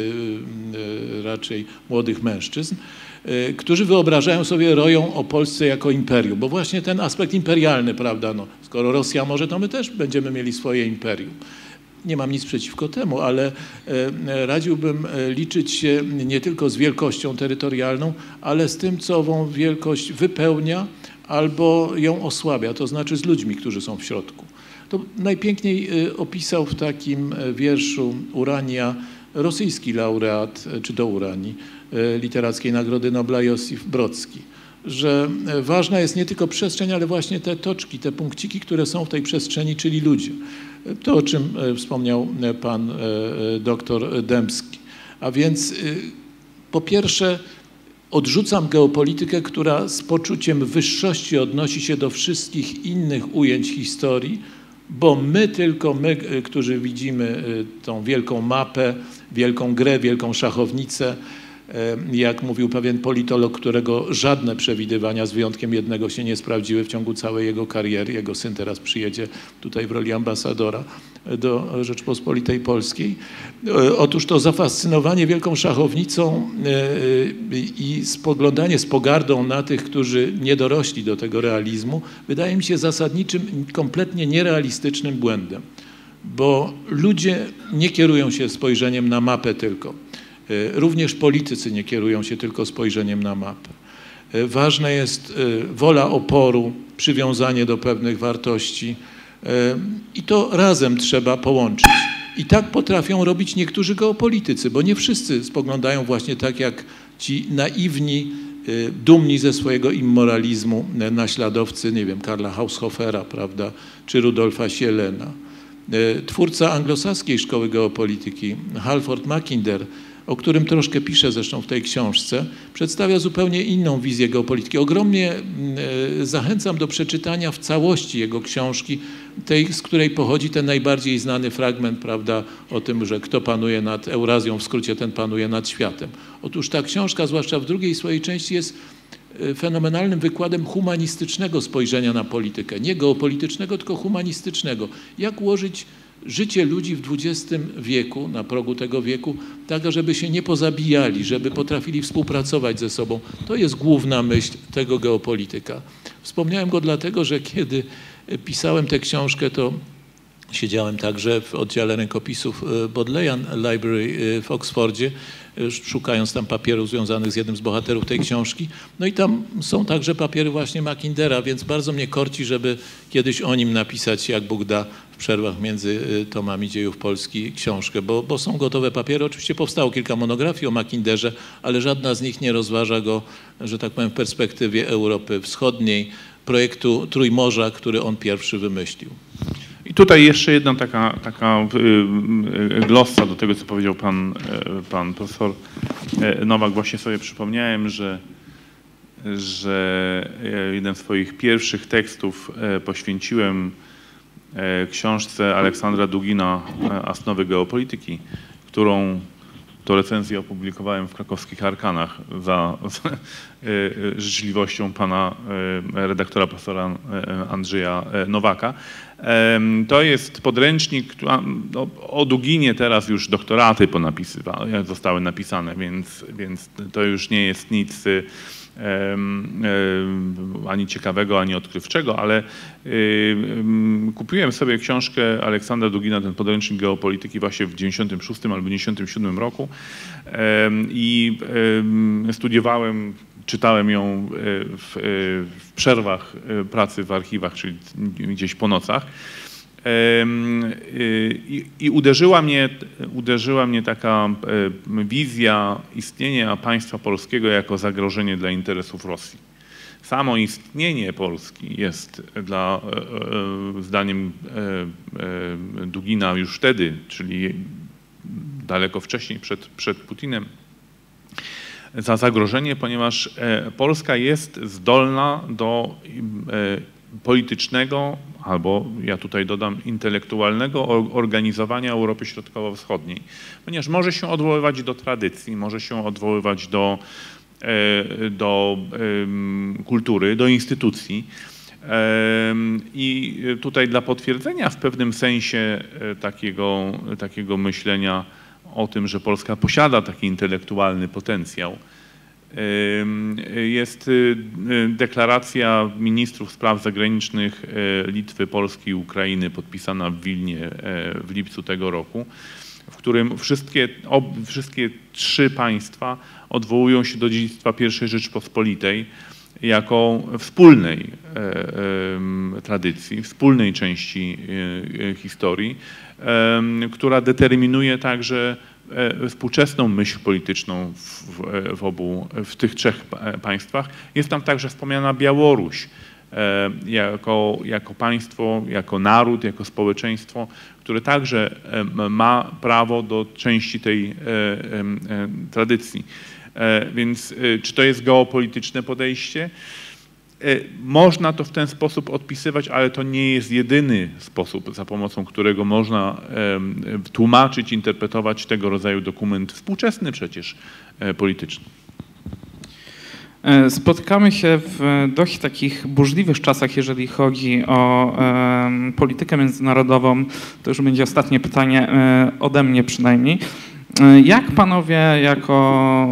raczej młodych mężczyzn, którzy wyobrażają sobie roją o Polsce jako imperium, bo właśnie ten aspekt imperialny, prawda, no, skoro Rosja może, to my też będziemy mieli swoje imperium. Nie mam nic przeciwko temu, ale radziłbym liczyć się nie tylko z wielkością terytorialną, ale z tym, co ową wielkość wypełnia albo ją osłabia, to znaczy z ludźmi, którzy są w środku. To najpiękniej opisał w takim wierszu Urania rosyjski laureat, czy do Uranii, Literackiej Nagrody Nobla Josif Brodski, że ważna jest nie tylko przestrzeń, ale właśnie te toczki, te punkciki, które są w tej przestrzeni, czyli ludzie. To, o czym wspomniał pan doktor Dębski. A więc po pierwsze odrzucam geopolitykę, która z poczuciem wyższości odnosi się do wszystkich innych ujęć historii, bo tylko my, którzy widzimy tą wielką mapę, wielką grę, wielką szachownicę, jak mówił pewien politolog, którego żadne przewidywania z wyjątkiem jednego się nie sprawdziły w ciągu całej jego kariery. Jego syn teraz przyjedzie tutaj w roli ambasadora do Rzeczpospolitej Polskiej. Otóż to zafascynowanie wielką szachownicą i spoglądanie z pogardą na tych, którzy nie dorośli do tego realizmu, wydaje mi się zasadniczym, kompletnie nierealistycznym błędem. Bo ludzie nie kierują się spojrzeniem na mapę tylko. Również politycy nie kierują się tylko spojrzeniem na mapę. Ważna jest wola oporu, przywiązanie do pewnych wartości i to razem trzeba połączyć. I tak potrafią robić niektórzy geopolitycy, bo nie wszyscy spoglądają właśnie tak jak ci naiwni, dumni ze swojego immoralizmu naśladowcy, nie wiem, Karla Haushofera, prawda, czy Rudolfa Sielena. Twórca anglosaskiej szkoły geopolityki, Halford Mackinder, o którym troszkę piszę zresztą w tej książce, przedstawia zupełnie inną wizję geopolityki. Ogromnie zachęcam do przeczytania w całości jego książki, tej, z której pochodzi ten najbardziej znany fragment, prawda, o tym, że kto panuje nad Eurazją, w skrócie ten panuje nad światem. Otóż ta książka, zwłaszcza w drugiej swojej części, jest fenomenalnym wykładem humanistycznego spojrzenia na politykę. Nie geopolitycznego, tylko humanistycznego. Jak ułożyć życie ludzi w XX wieku, na progu tego wieku, tak, żeby się nie pozabijali, żeby potrafili współpracować ze sobą. To jest główna myśl tego geopolityka. Wspomniałem go dlatego, że kiedy pisałem tę książkę, to siedziałem także w oddziale rękopisów Bodleian Library w Oksfordzie, szukając tam papierów związanych z jednym z bohaterów tej książki. No i tam są także papiery właśnie Mackindera, więc bardzo mnie korci, żeby kiedyś o nim napisać, jak Bóg da, w przerwach między tomami dziejów Polski książkę, bo są gotowe papiery. Oczywiście powstało kilka monografii o Mackinderze, ale żadna z nich nie rozważa go, że tak powiem, w perspektywie Europy Wschodniej, projektu Trójmorza, który on pierwszy wymyślił. I tutaj jeszcze jedna taka glosa do tego, co powiedział pan profesor Nowak. Właśnie sobie przypomniałem, że jeden z swoich pierwszych tekstów poświęciłem książce Aleksandra Dugina Asnowy geopolityki, którą to recenzję opublikowałem w Krakowskich Arkanach za życzliwością pana redaktora profesora Andrzeja Nowaka. To jest podręcznik, o Duginie teraz już doktoraty zostały napisane, więc to już nie jest nic ani ciekawego, ani odkrywczego, ale kupiłem sobie książkę Aleksandra Dugina, ten podręcznik geopolityki właśnie w 96 albo 97 roku i studiowałem, czytałem ją w przerwach pracy w archiwach, czyli gdzieś po nocach. I uderzyła mnie taka wizja istnienia państwa polskiego jako zagrożenie dla interesów Rosji. Samo istnienie Polski jest zdaniem Dugina już wtedy, czyli daleko wcześniej, przed Putinem, za zagrożenie, ponieważ Polska jest zdolna do politycznego, albo ja tutaj dodam intelektualnego organizowania Europy Środkowo-Wschodniej, ponieważ może się odwoływać do tradycji, może się odwoływać do kultury, do instytucji. I tutaj dla potwierdzenia w pewnym sensie takiego myślenia o tym, że Polska posiada taki intelektualny potencjał, jest deklaracja ministrów spraw zagranicznych Litwy, Polski i Ukrainy podpisana w Wilnie w lipcu tego roku, w którym wszystkie trzy państwa odwołują się do dziedzictwa I Rzeczypospolitej jako wspólnej tradycji, wspólnej części historii, która determinuje także współczesną myśl polityczną w tych trzech państwach. Jest tam także wspomniana Białoruś jako państwo, jako naród, jako społeczeństwo, które także ma prawo do części tej tradycji. Więc czy to jest geopolityczne podejście? Można to w ten sposób odpisywać, ale to nie jest jedyny sposób, za pomocą którego można tłumaczyć, interpretować tego rodzaju dokument współczesny przecież polityczny. Spotykamy się w dość takich burzliwych czasach, jeżeli chodzi o politykę międzynarodową. To już będzie ostatnie pytanie ode mnie przynajmniej. Jak panowie jako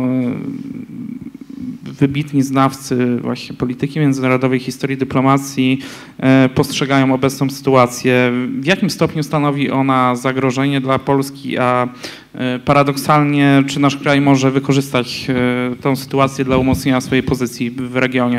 wybitni znawcy właśnie polityki międzynarodowej, historii dyplomacji postrzegają obecną sytuację? W jakim stopniu stanowi ona zagrożenie dla Polski, a paradoksalnie czy nasz kraj może wykorzystać tę sytuację dla umocnienia swojej pozycji w regionie?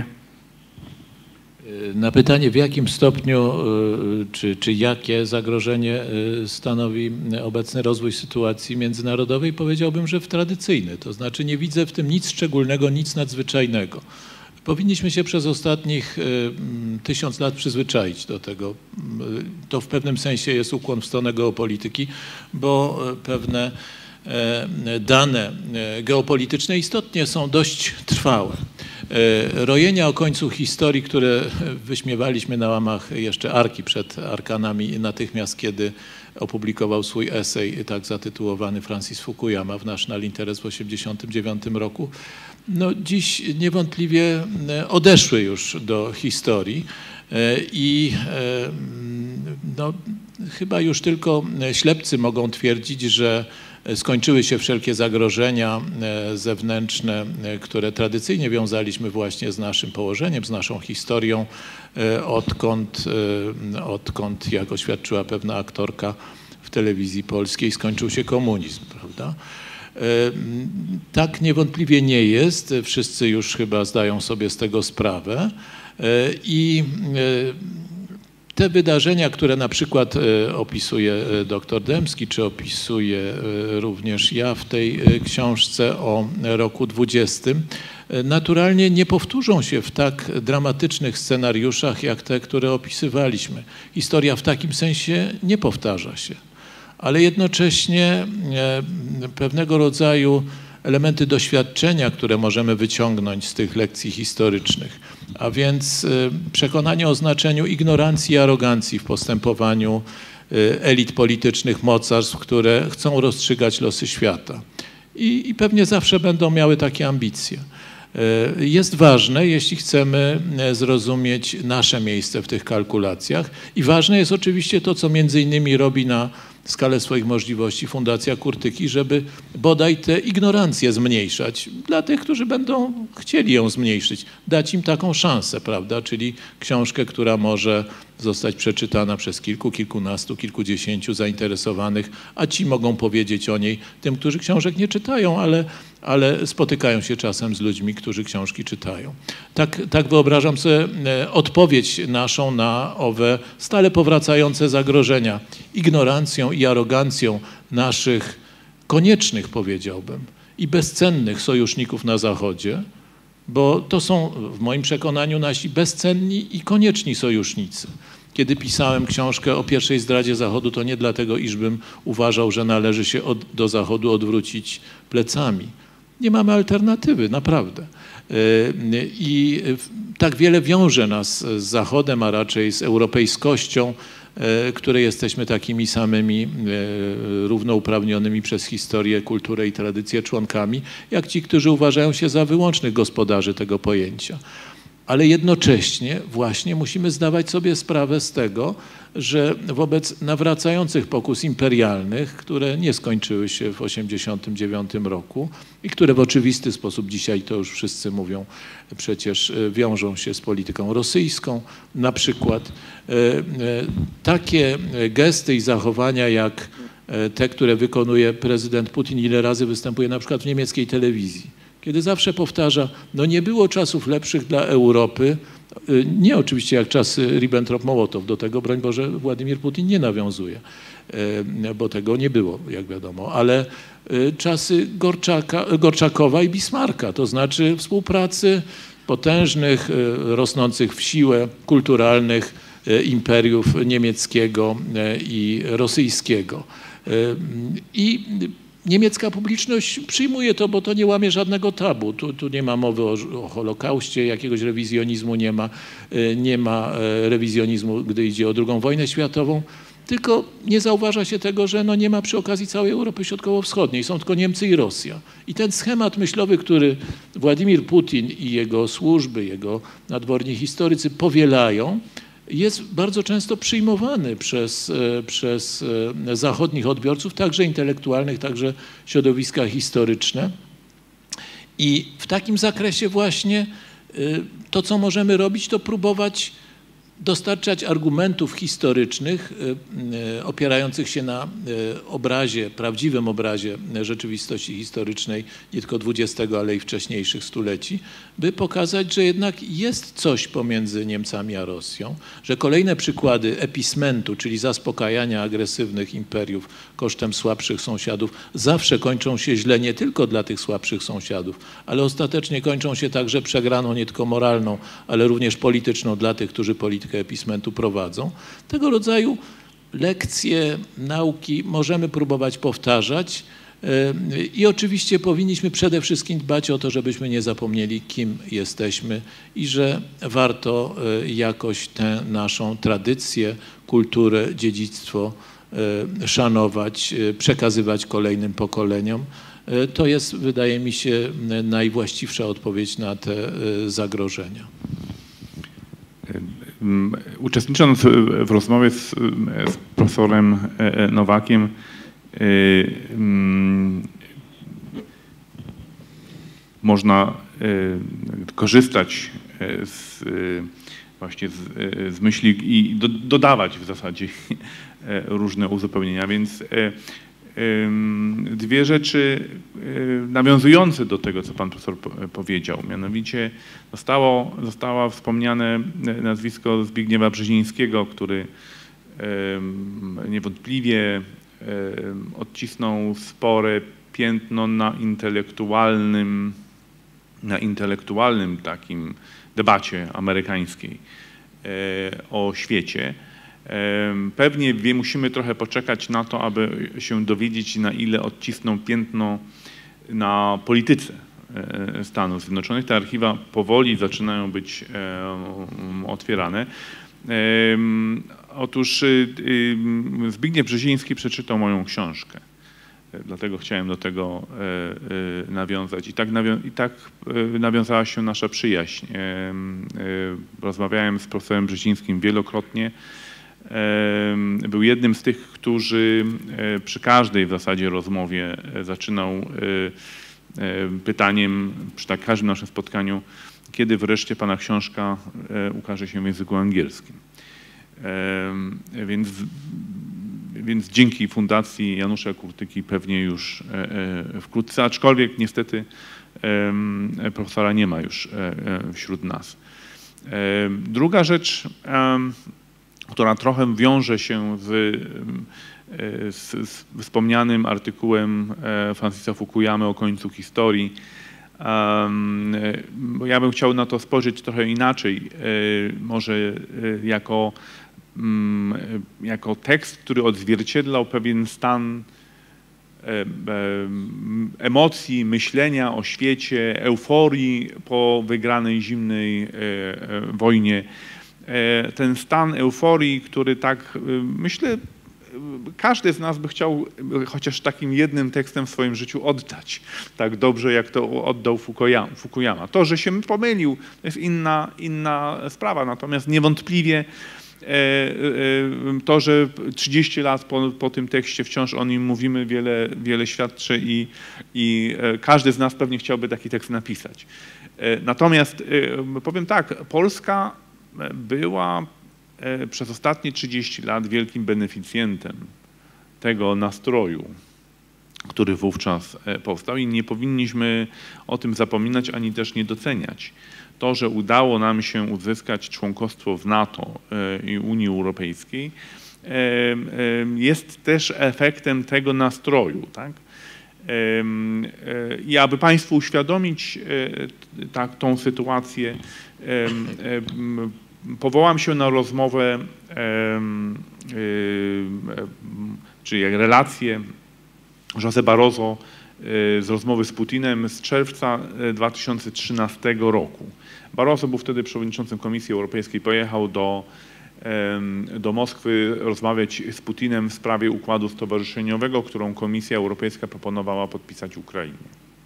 Na pytanie, w jakim stopniu czy jakie zagrożenie stanowi obecny rozwój sytuacji międzynarodowej, powiedziałbym, że w tradycyjny. To znaczy nie widzę w tym nic szczególnego, nic nadzwyczajnego. Powinniśmy się przez ostatnich 1000 lat przyzwyczaić do tego. To w pewnym sensie jest ukłon w stronę geopolityki, bo pewne dane geopolityczne istotnie są dość trwałe. Rojenia o końcu historii, które wyśmiewaliśmy na łamach jeszcze Arki przed Arkanami natychmiast, kiedy opublikował swój esej tak zatytułowany Francis Fukuyama w National Interest w 1989 roku, no dziś niewątpliwie odeszły już do historii i no, chyba już tylko ślepcy mogą twierdzić, że skończyły się wszelkie zagrożenia zewnętrzne, które tradycyjnie wiązaliśmy właśnie z naszym położeniem, z naszą historią, odkąd, jak oświadczyła pewna aktorka w telewizji polskiej, skończył się komunizm, prawda? Tak niewątpliwie nie jest. Wszyscy już chyba zdają sobie z tego sprawę. I te wydarzenia, które na przykład opisuje dr Dębski, czy opisuję również ja w tej książce o roku 20, naturalnie nie powtórzą się w tak dramatycznych scenariuszach, jak te, które opisywaliśmy. Historia w takim sensie nie powtarza się, ale jednocześnie pewnego rodzaju elementy doświadczenia, które możemy wyciągnąć z tych lekcji historycznych, a więc przekonanie o znaczeniu ignorancji i arogancji w postępowaniu elit politycznych, mocarstw, które chcą rozstrzygać losy świata. I pewnie zawsze będą miały takie ambicje. Jest ważne, jeśli chcemy zrozumieć nasze miejsce w tych kalkulacjach, i ważne jest oczywiście to, co między innymi robi na skalę swoich możliwości Fundacja Kurtyki, żeby bodaj tę ignorancję zmniejszać dla tych, którzy będą chcieli ją zmniejszyć, dać im taką szansę, prawda, czyli książkę, która może zostać przeczytana przez kilku, kilkunastu, kilkudziesięciu zainteresowanych, a ci mogą powiedzieć o niej tym, którzy książek nie czytają, ale spotykają się czasem z ludźmi, którzy książki czytają. Tak wyobrażam sobie odpowiedź naszą na owe stale powracające zagrożenia ignorancją i arogancją naszych koniecznych, powiedziałbym, i bezcennych sojuszników na Zachodzie, bo to są w moim przekonaniu nasi bezcenni i konieczni sojusznicy. Kiedy pisałem książkę o pierwszej zdradzie Zachodu, to nie dlatego, iżbym uważał, że należy się do Zachodu odwrócić plecami. Nie mamy alternatywy, naprawdę. I tak wiele wiąże nas z Zachodem, a raczej z europejskością, które jesteśmy takimi samymi równouprawnionymi przez historię, kulturę i tradycję członkami, jak ci, którzy uważają się za wyłącznych gospodarzy tego pojęcia. Ale jednocześnie właśnie musimy zdawać sobie sprawę z tego, że wobec nawracających pokus imperialnych, które nie skończyły się w 1989 roku i które w oczywisty sposób, dzisiaj to już wszyscy mówią, przecież wiążą się z polityką rosyjską, na przykład takie gesty i zachowania jak te, które wykonuje prezydent Putin, ile razy występuje na przykład w niemieckiej telewizji, kiedy zawsze powtarza, no nie było czasów lepszych dla Europy, nie oczywiście jak czasy Ribbentrop-Mołotow, do tego broń Boże Władimir Putin nie nawiązuje, bo tego nie było, jak wiadomo, ale czasy Gorczakowa i Bismarcka, to znaczy współpracy potężnych, rosnących w siłę kulturalnych imperiów niemieckiego i rosyjskiego. I niemiecka publiczność przyjmuje to, bo to nie łamie żadnego tabu. Tu nie ma mowy o Holokauście, jakiegoś rewizjonizmu nie ma rewizjonizmu, gdy idzie o II wojnę światową, tylko nie zauważa się tego, że no nie ma przy okazji całej Europy Środkowo-Wschodniej, są tylko Niemcy i Rosja. I ten schemat myślowy, który Władimir Putin i jego służby, jego nadworni historycy powielają, jest bardzo często przyjmowany przez zachodnich odbiorców, także intelektualnych, także środowiska historyczne. I w takim zakresie właśnie to, co możemy robić, to próbować dostarczać argumentów historycznych opierających się na obrazie, prawdziwym obrazie rzeczywistości historycznej nie tylko XX, ale i wcześniejszych stuleci, by pokazać, że jednak jest coś pomiędzy Niemcami a Rosją, że kolejne przykłady epismentu, czyli zaspokajania agresywnych imperiów kosztem słabszych sąsiadów, zawsze kończą się źle nie tylko dla tych słabszych sąsiadów, ale ostatecznie kończą się także przegraną nie tylko moralną, ale również polityczną dla tych, którzy politykę epismentu prowadzą. Tego rodzaju lekcje, nauki możemy próbować powtarzać i oczywiście powinniśmy przede wszystkim dbać o to, żebyśmy nie zapomnieli, kim jesteśmy i że warto jakoś tę naszą tradycję, kulturę, dziedzictwo szanować, przekazywać kolejnym pokoleniom. To jest, wydaje mi się, najwłaściwsza odpowiedź na te zagrożenia. Uczestnicząc w rozmowie z profesorem Nowakiem, można korzystać właśnie z myśli i dodawać w zasadzie różne uzupełnienia, więc dwie rzeczy nawiązujące do tego, co pan profesor powiedział. Mianowicie zostało wspomniane nazwisko Zbigniewa Brzezińskiego, który niewątpliwie odcisnął spore piętno na intelektualnym takim debacie amerykańskiej o świecie. Pewnie musimy trochę poczekać na to, aby się dowiedzieć, na ile odcisną piętno na polityce Stanów Zjednoczonych. Te archiwa powoli zaczynają być otwierane. Otóż Zbigniew Brzeziński przeczytał moją książkę. Dlatego chciałem do tego nawiązać. I tak nawiązała się nasza przyjaźń. Rozmawiałem z profesorem Brzezińskim wielokrotnie. Był jednym z tych, którzy przy każdej w zasadzie rozmowie zaczynał pytaniem, przy tak każdym naszym spotkaniu, kiedy wreszcie pana książka ukaże się w języku angielskim. Więc dzięki Fundacji Janusza Kurtyki pewnie już wkrótce, aczkolwiek niestety profesora nie ma już wśród nas. Druga rzecz, która trochę wiąże się z wspomnianym artykułem Francisa Fukuyamy o końcu historii. Bo ja bym chciał na to spojrzeć trochę inaczej, może jako tekst, który odzwierciedlał pewien stan emocji, myślenia o świecie, euforii po wygranej zimnej wojnie. Ten stan euforii, który tak, myślę, każdy z nas by chciał chociaż takim jednym tekstem w swoim życiu oddać, tak dobrze jak to oddał Fukuyama. To, że się pomylił, to jest inna sprawa, natomiast niewątpliwie to, że 30 lat po tym tekście wciąż o nim mówimy, wiele świadczy i każdy z nas pewnie chciałby taki tekst napisać. Natomiast powiem tak, Polska była przez ostatnie 30 lat wielkim beneficjentem tego nastroju, który wówczas powstał i nie powinniśmy o tym zapominać ani też nie doceniać. To, że udało nam się uzyskać członkostwo w NATO i Unii Europejskiej, jest też efektem tego nastroju, tak? I aby Państwu uświadomić tą sytuację, powołam się na rozmowę, czyli relację José Barroso z rozmowy z Putinem z czerwca 2013 roku. Barroso był wtedy przewodniczącym Komisji Europejskiej, pojechał do Moskwy rozmawiać z Putinem w sprawie układu stowarzyszeniowego, którą Komisja Europejska proponowała podpisać Ukrainie.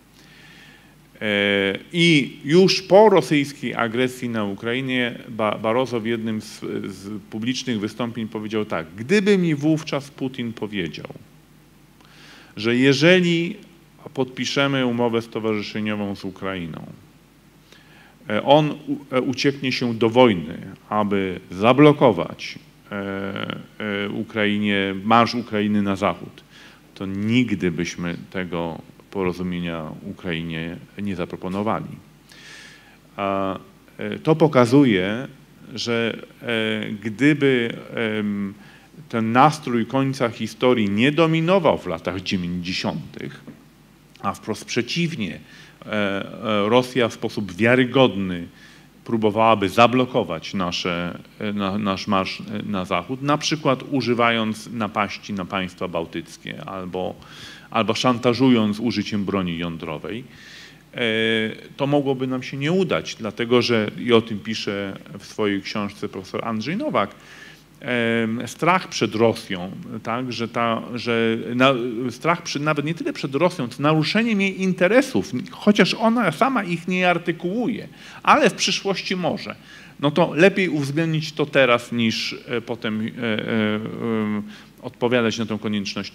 I już po rosyjskiej agresji na Ukrainie Barroso w jednym z publicznych wystąpień powiedział tak: gdyby mi wówczas Putin powiedział, że jeżeli podpiszemy umowę stowarzyszeniową z Ukrainą, on ucieknie się do wojny, aby zablokować Ukrainie, marsz Ukrainy na zachód, to nigdy byśmy tego porozumienia Ukrainie nie zaproponowali. To pokazuje, że gdyby ten nastrój końca historii nie dominował w latach 90., a wprost przeciwnie, Rosja w sposób wiarygodny próbowałaby zablokować nasz marsz na zachód, na przykład używając napaści na państwa bałtyckie albo szantażując użyciem broni jądrowej, to mogłoby nam się nie udać, dlatego że, i o tym pisze w swojej książce profesor Andrzej Nowak, strach przed Rosją, tak, strach nawet nie tyle przed Rosją, co naruszeniem jej interesów, chociaż ona sama ich nie artykułuje, ale w przyszłości może. No to lepiej uwzględnić to teraz, niż potem odpowiadać na tę konieczność.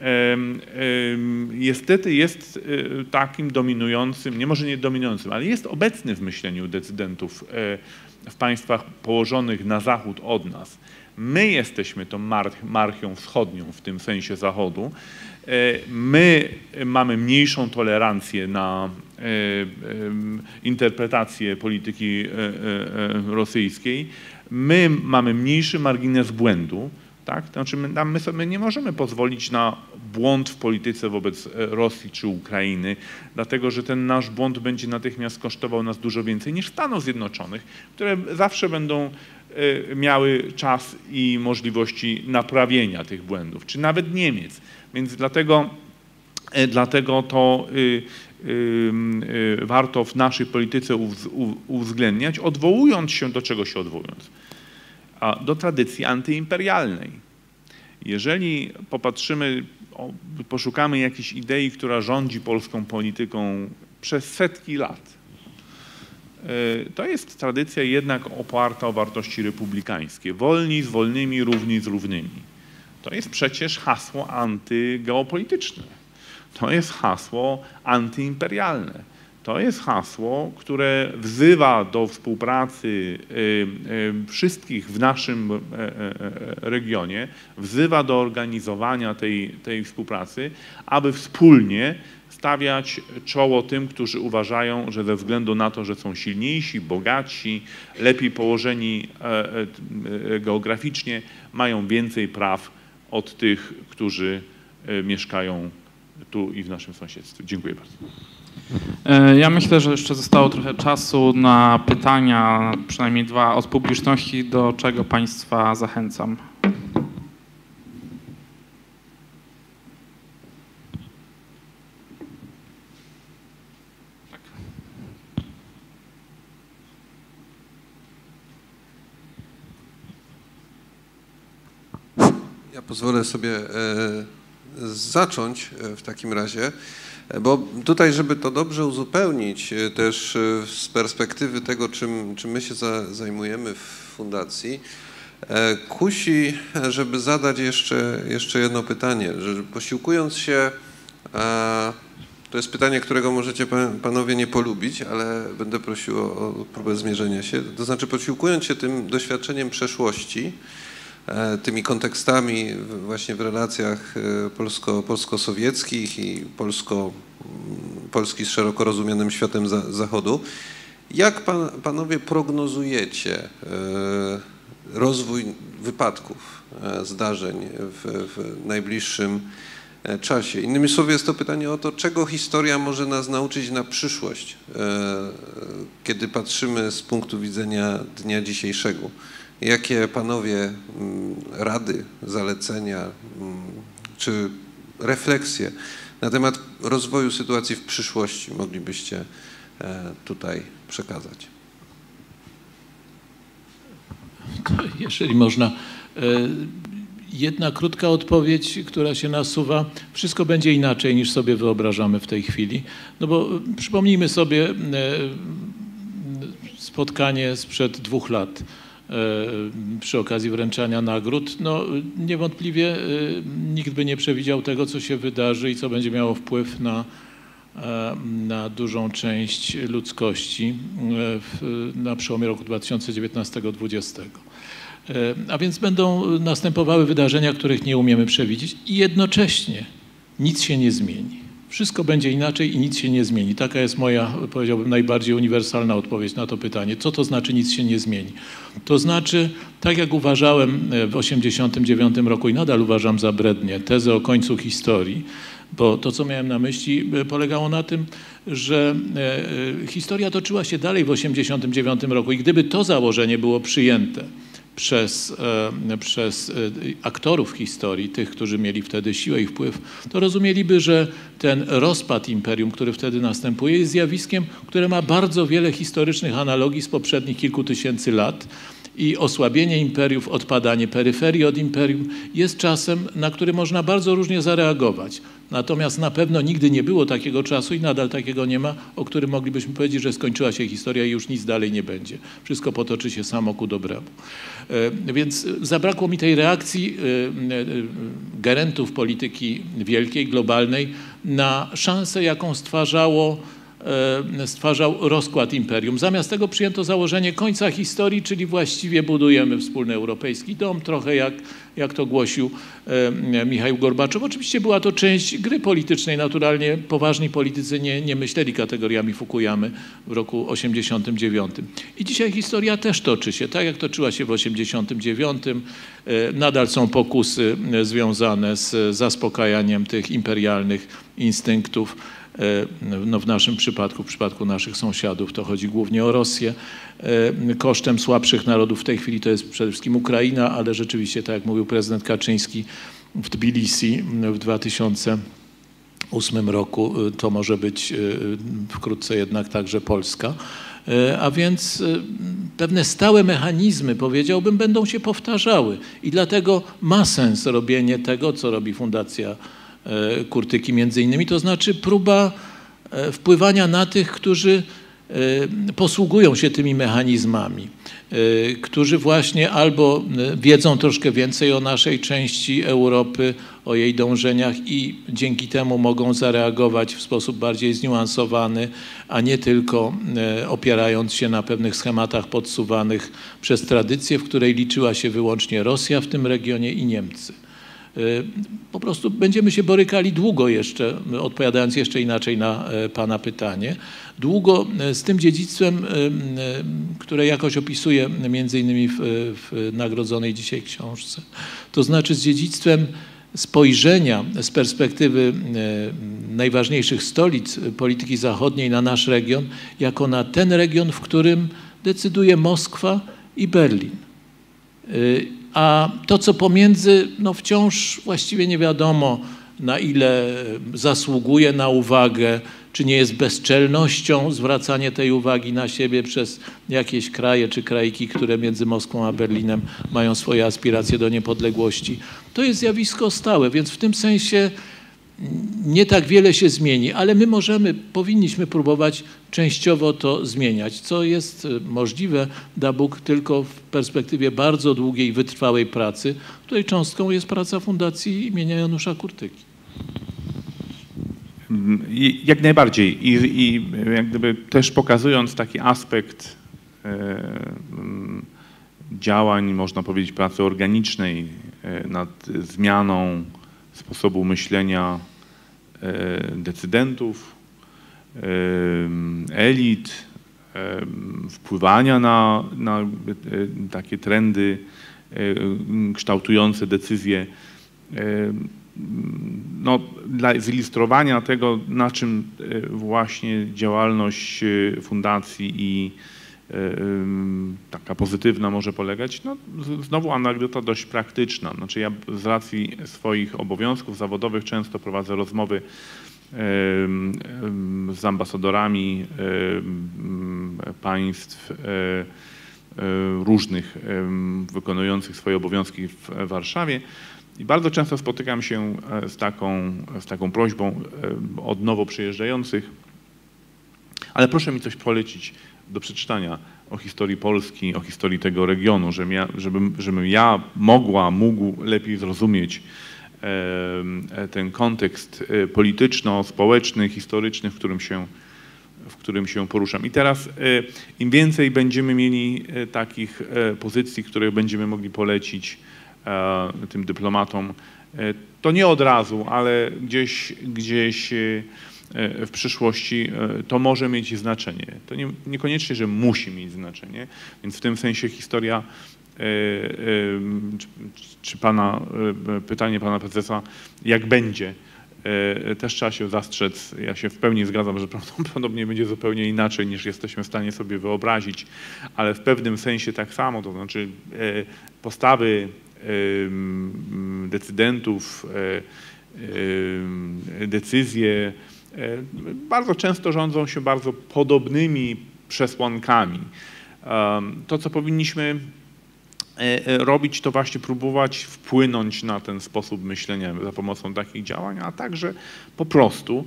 Niestety jest takim dominującym, może nie dominującym, ale jest obecny w myśleniu decydentów w państwach położonych na zachód od nas. My jesteśmy tą marchią wschodnią w tym sensie Zachodu. My mamy mniejszą tolerancję na interpretację polityki rosyjskiej. My mamy mniejszy margines błędu. Tak? To znaczy my sobie nie możemy pozwolić na błąd w polityce wobec Rosji czy Ukrainy, dlatego że ten nasz błąd będzie natychmiast kosztował nas dużo więcej niż Stanów Zjednoczonych, które zawsze będą miały czas i możliwości naprawienia tych błędów, czy nawet Niemiec. Więc dlatego to warto w naszej polityce uwzględniać, odwołując się do czego się odwołując. Do tradycji antyimperialnej. Jeżeli poszukamy jakiejś idei, która rządzi polską polityką przez setki lat, to jest tradycja jednak oparta o wartości republikańskie. Wolni z wolnymi, równi z równymi. To jest przecież hasło antygeopolityczne. To jest hasło antyimperialne. To jest hasło, które wzywa do współpracy wszystkich w naszym regionie, wzywa do organizowania tej współpracy, aby wspólnie stawiać czoło tym, którzy uważają, że ze względu na to, że są silniejsi, bogatsi, lepiej położeni geograficznie, mają więcej praw od tych, którzy mieszkają tu i w naszym sąsiedztwie. Dziękuję bardzo. Ja myślę, że jeszcze zostało trochę czasu na pytania, przynajmniej 2 od publiczności, do czego Państwa zachęcam. Ja pozwolę sobie zacząć w takim razie, bo tutaj, żeby to dobrze uzupełnić też z perspektywy tego, czym my się zajmujemy w fundacji, kusi, żeby zadać jeszcze jedno pytanie, że posiłkując się, to jest pytanie, którego możecie panowie nie polubić, ale będę prosił o próbę zmierzenia się, to znaczy posiłkując się tym doświadczeniem przeszłości, tymi kontekstami właśnie w relacjach polsko-sowieckich i Polski z szeroko rozumianym światem Zachodu. Jak panowie prognozujecie rozwój wypadków, zdarzeń w najbliższym czasie? Innymi słowy jest to pytanie o to, czego historia może nas nauczyć na przyszłość, kiedy patrzymy z punktu widzenia dnia dzisiejszego. Jakie panowie rady, zalecenia czy refleksje na temat rozwoju sytuacji w przyszłości moglibyście tutaj przekazać? Jeżeli można, jedna krótka odpowiedź, która się nasuwa. Wszystko będzie inaczej, niż sobie wyobrażamy w tej chwili. No bo przypomnijmy sobie spotkanie sprzed 2 lat. Przy okazji wręczania nagród. No, niewątpliwie nikt by nie przewidział tego, co się wydarzy i co będzie miało wpływ na dużą część ludzkości na przełomie roku 2019-2020. A więc będą następowały wydarzenia, których nie umiemy przewidzieć i jednocześnie nic się nie zmieni. Wszystko będzie inaczej i nic się nie zmieni. Taka jest moja, powiedziałbym, najbardziej uniwersalna odpowiedź na to pytanie. Co to znaczy nic się nie zmieni? To znaczy, tak jak uważałem w 1989 roku i nadal uważam za brednię tezę o końcu historii, bo to, co miałem na myśli, polegało na tym, że historia toczyła się dalej w 1989 roku i gdyby to założenie było przyjęte przez aktorów historii, tych, którzy mieli wtedy siłę i wpływ, to rozumieliby, że ten rozpad imperium, który wtedy następuje, jest zjawiskiem, które ma bardzo wiele historycznych analogii z poprzednich kilku tysięcy lat. I osłabienie imperiów, odpadanie peryferii od imperium jest czasem, na który można bardzo różnie zareagować. Natomiast na pewno nigdy nie było takiego czasu i nadal takiego nie ma, o którym moglibyśmy powiedzieć, że skończyła się historia i już nic dalej nie będzie. Wszystko potoczy się samo ku dobremu. Więc zabrakło mi tej reakcji gerentów polityki wielkiej, globalnej na szansę, jaką stwarzał rozkład imperium. Zamiast tego przyjęto założenie końca historii, czyli właściwie budujemy wspólny europejski dom, trochę jak to głosił Michaił Gorbaczow. Oczywiście była to część gry politycznej, naturalnie poważni politycy nie myśleli kategoriami Fukuyamy w roku 89. I dzisiaj historia też toczy się, tak jak toczyła się w 89. Nadal są pokusy związane z zaspokajaniem tych imperialnych instynktów. No w naszym przypadku, w przypadku naszych sąsiadów, to chodzi głównie o Rosję. Kosztem słabszych narodów w tej chwili to jest przede wszystkim Ukraina, ale rzeczywiście, tak jak mówił prezydent Kaczyński w Tbilisi w 2008 roku, to może być wkrótce jednak także Polska. A więc pewne stałe mechanizmy, powiedziałbym, będą się powtarzały i dlatego ma sens robienie tego, co robi Fundacja Kurtyki między innymi, to znaczy próba wpływania na tych, którzy posługują się tymi mechanizmami, którzy właśnie albo wiedzą troszkę więcej o naszej części Europy, o jej dążeniach i dzięki temu mogą zareagować w sposób bardziej zniuansowany, a nie tylko opierając się na pewnych schematach podsuwanych przez tradycję, w której liczyła się wyłącznie Rosja w tym regionie i Niemcy. Po prostu będziemy się borykali długo jeszcze, odpowiadając jeszcze inaczej na pana pytanie, długo z tym dziedzictwem, które jakoś opisuję między innymi w nagrodzonej dzisiaj książce. To znaczy z dziedzictwem spojrzenia z perspektywy najważniejszych stolic polityki zachodniej na nasz region, jako na ten region, w którym decyduje Moskwa i Berlin. A to, co pomiędzy, no wciąż właściwie nie wiadomo, na ile zasługuje na uwagę, czy nie jest bezczelnością zwracanie tej uwagi na siebie przez jakieś kraje czy krajki, które między Moskwą a Berlinem mają swoje aspiracje do niepodległości. To jest zjawisko stałe, więc w tym sensie nie tak wiele się zmieni, ale my powinniśmy próbować częściowo to zmieniać, co jest możliwe, da Bóg, tylko w perspektywie bardzo długiej, wytrwałej pracy, której cząstką jest praca Fundacji imienia Janusza Kurtyki. Jak najbardziej i jak gdyby też pokazując taki aspekt działań, można powiedzieć, pracy organicznej nad zmianą sposobu myślenia decydentów, elit, wpływania na takie trendy kształtujące decyzje. No, dla zilustrowania tego, na czym właśnie działalność fundacji i taka pozytywna może polegać, no znowu anegdota dość praktyczna. Znaczy ja z racji swoich obowiązków zawodowych często prowadzę rozmowy z ambasadorami państw różnych wykonujących swoje obowiązki w Warszawie i bardzo często spotykam się z taką prośbą od nowo przyjeżdżających, ale proszę mi coś polecić do przeczytania o historii Polski, o historii tego regionu, żebym ja mógł lepiej zrozumieć ten kontekst polityczno-społeczny, historyczny, w którym się poruszam. I teraz im więcej będziemy mieli takich pozycji, które będziemy mogli polecić tym dyplomatom, to nie od razu, ale gdzieś w przyszłości to może mieć znaczenie. To niekoniecznie, że musi mieć znaczenie, więc w tym sensie historia, czy pytanie pana prezesa, jak będzie, też trzeba się zastrzec. Ja się w pełni zgadzam, że prawdopodobnie będzie zupełnie inaczej niż jesteśmy w stanie sobie wyobrazić, ale w pewnym sensie tak samo, to znaczy postawy decydentów, decyzje bardzo często rządzą się bardzo podobnymi przesłankami. To, co powinniśmy robić, to właśnie próbować wpłynąć na ten sposób myślenia za pomocą takich działań, a także po prostu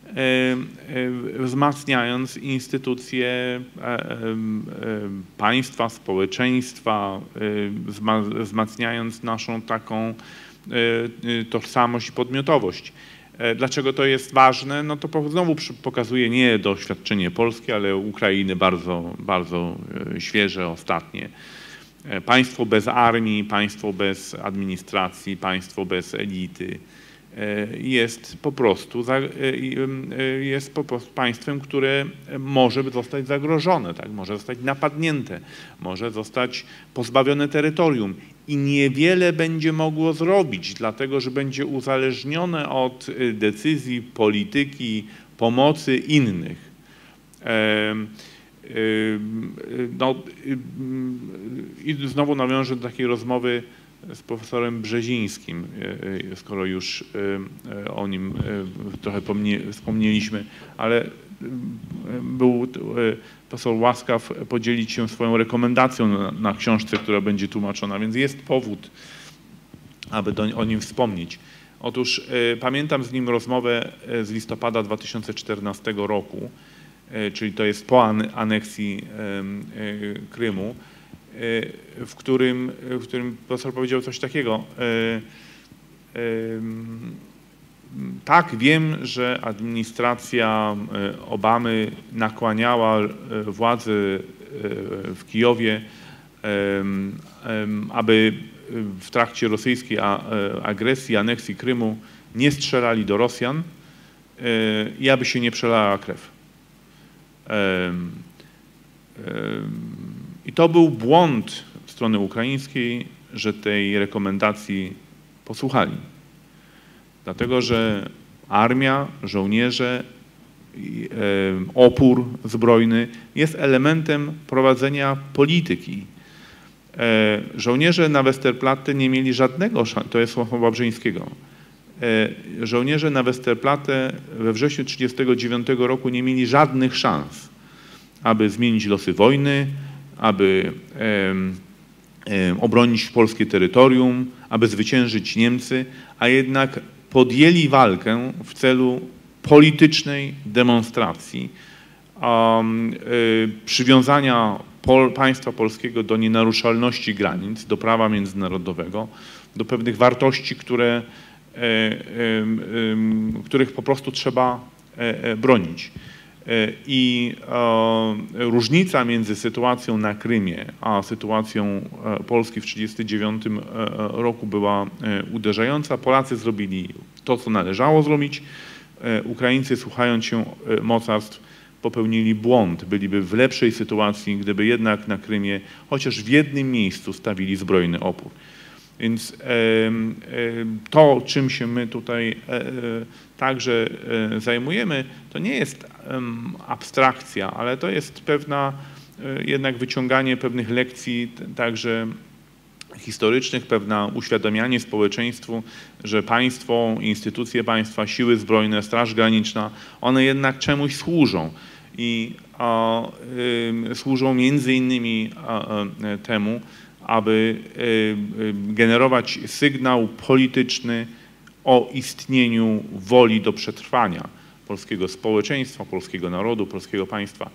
wzmacniając instytucje państwa, społeczeństwa, wzmacniając naszą taką tożsamość i podmiotowość. Dlaczego to jest ważne? No to znowu pokazuje nie doświadczenie polskie, ale Ukrainy bardzo, bardzo świeże, ostatnie. Państwo bez armii, państwo bez administracji, państwo bez elity jest po prostu państwem, które może zostać zagrożone, tak? Może zostać napadnięte, może zostać pozbawione terytorium i niewiele będzie mogło zrobić, dlatego że będzie uzależnione od decyzji, polityki, pomocy innych. No, i znowu nawiążę do takiej rozmowy z profesorem Brzezińskim, skoro już o nim trochę wspomnieliśmy, ale był profesor łaskaw podzielić się swoją rekomendacją na książce, która będzie tłumaczona, więc jest powód, aby o nim wspomnieć. Otóż pamiętam z nim rozmowę z listopada 2014 roku, czyli to jest po aneksji Krymu, w którym profesor powiedział coś takiego. Tak, wiem, że administracja Obamy nakłaniała władze w Kijowie, aby w trakcie rosyjskiej agresji, aneksji Krymu nie strzelali do Rosjan i aby się nie przelała krew. I to był błąd strony ukraińskiej, że tej rekomendacji posłuchali. Dlatego, że armia, żołnierze, opór zbrojny jest elementem prowadzenia polityki. Żołnierze na Westerplatte nie mieli żadnego, to jest słowa Brzezińskiego, żołnierze na Westerplatte we wrześniu 1939 roku nie mieli żadnych szans, aby zmienić losy wojny, aby obronić polskie terytorium, aby zwyciężyć Niemcy, a jednak podjęli walkę w celu politycznej demonstracji, przywiązania państwa polskiego do nienaruszalności granic, do prawa międzynarodowego, do pewnych wartości, których po prostu trzeba bronić. I różnica między sytuacją na Krymie a sytuacją Polski w 1939 roku była uderzająca. Polacy zrobili to, co należało zrobić. Ukraińcy, słuchając się mocarstw, popełnili błąd. Byliby w lepszej sytuacji, gdyby jednak na Krymie chociaż w jednym miejscu stawili zbrojny opór. Więc to, czym się my tutaj także zajmujemy, to nie jest abstrakcja, ale to jest pewna jednak wyciąganie pewnych lekcji także historycznych, pewne uświadamianie społeczeństwu, że państwo, instytucje państwa, siły zbrojne, Straż Graniczna, one jednak czemuś służą i służą między innymi temu, aby generować sygnał polityczny o istnieniu woli do przetrwania polskiego społeczeństwa, polskiego narodu, polskiego państwa.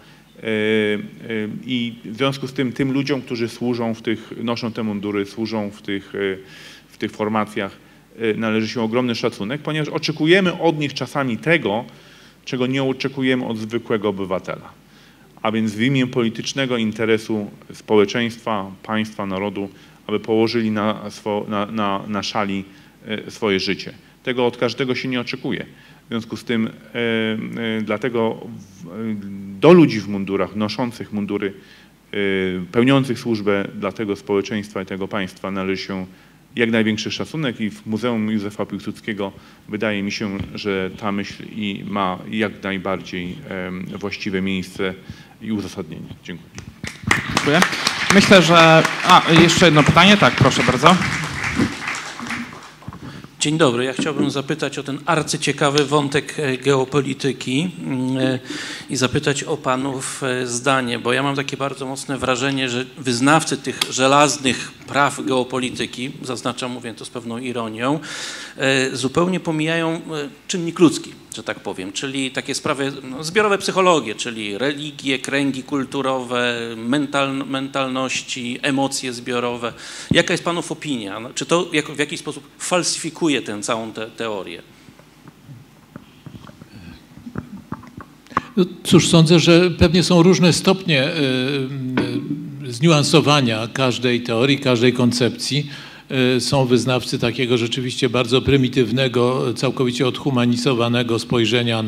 I w związku z tym ludziom, którzy służą noszą te mundury, służą w tych formacjach, należy się ogromny szacunek, ponieważ oczekujemy od nich czasami tego, czego nie oczekujemy od zwykłego obywatela. A więc w imię politycznego interesu społeczeństwa, państwa, narodu, aby położyli na szali swoje życie. Tego od każdego się nie oczekuje. W związku z tym dlatego do ludzi w mundurach, noszących mundury, pełniących służbę dla tego społeczeństwa i tego państwa należy się jak największy szacunek i w Muzeum Józefa Piłsudskiego wydaje mi się, że ta myśl ma jak najbardziej właściwe miejsce i uzasadnienie. Dziękuję. Dziękuję. Myślę, że... jeszcze jedno pytanie. Tak, proszę bardzo. Dzień dobry. Ja chciałbym zapytać o ten arcyciekawy wątek geopolityki i zapytać o panów zdanie, bo ja mam takie bardzo mocne wrażenie, że wyznawcy tych żelaznych praw geopolityki, zaznaczam, mówię to z pewną ironią, zupełnie pomijają czynnik ludzki, że tak powiem, czyli takie sprawy zbiorowe psychologie, czyli religie, kręgi kulturowe, mentalności, emocje zbiorowe. Jaka jest panów opinia? Czy to w jakiś sposób falsyfikuje tę całą teorię? No, cóż, sądzę, że pewnie są różne stopnie zniuansowania każdej teorii, każdej koncepcji. Są wyznawcy takiego rzeczywiście bardzo prymitywnego, całkowicie odhumanizowanego spojrzenia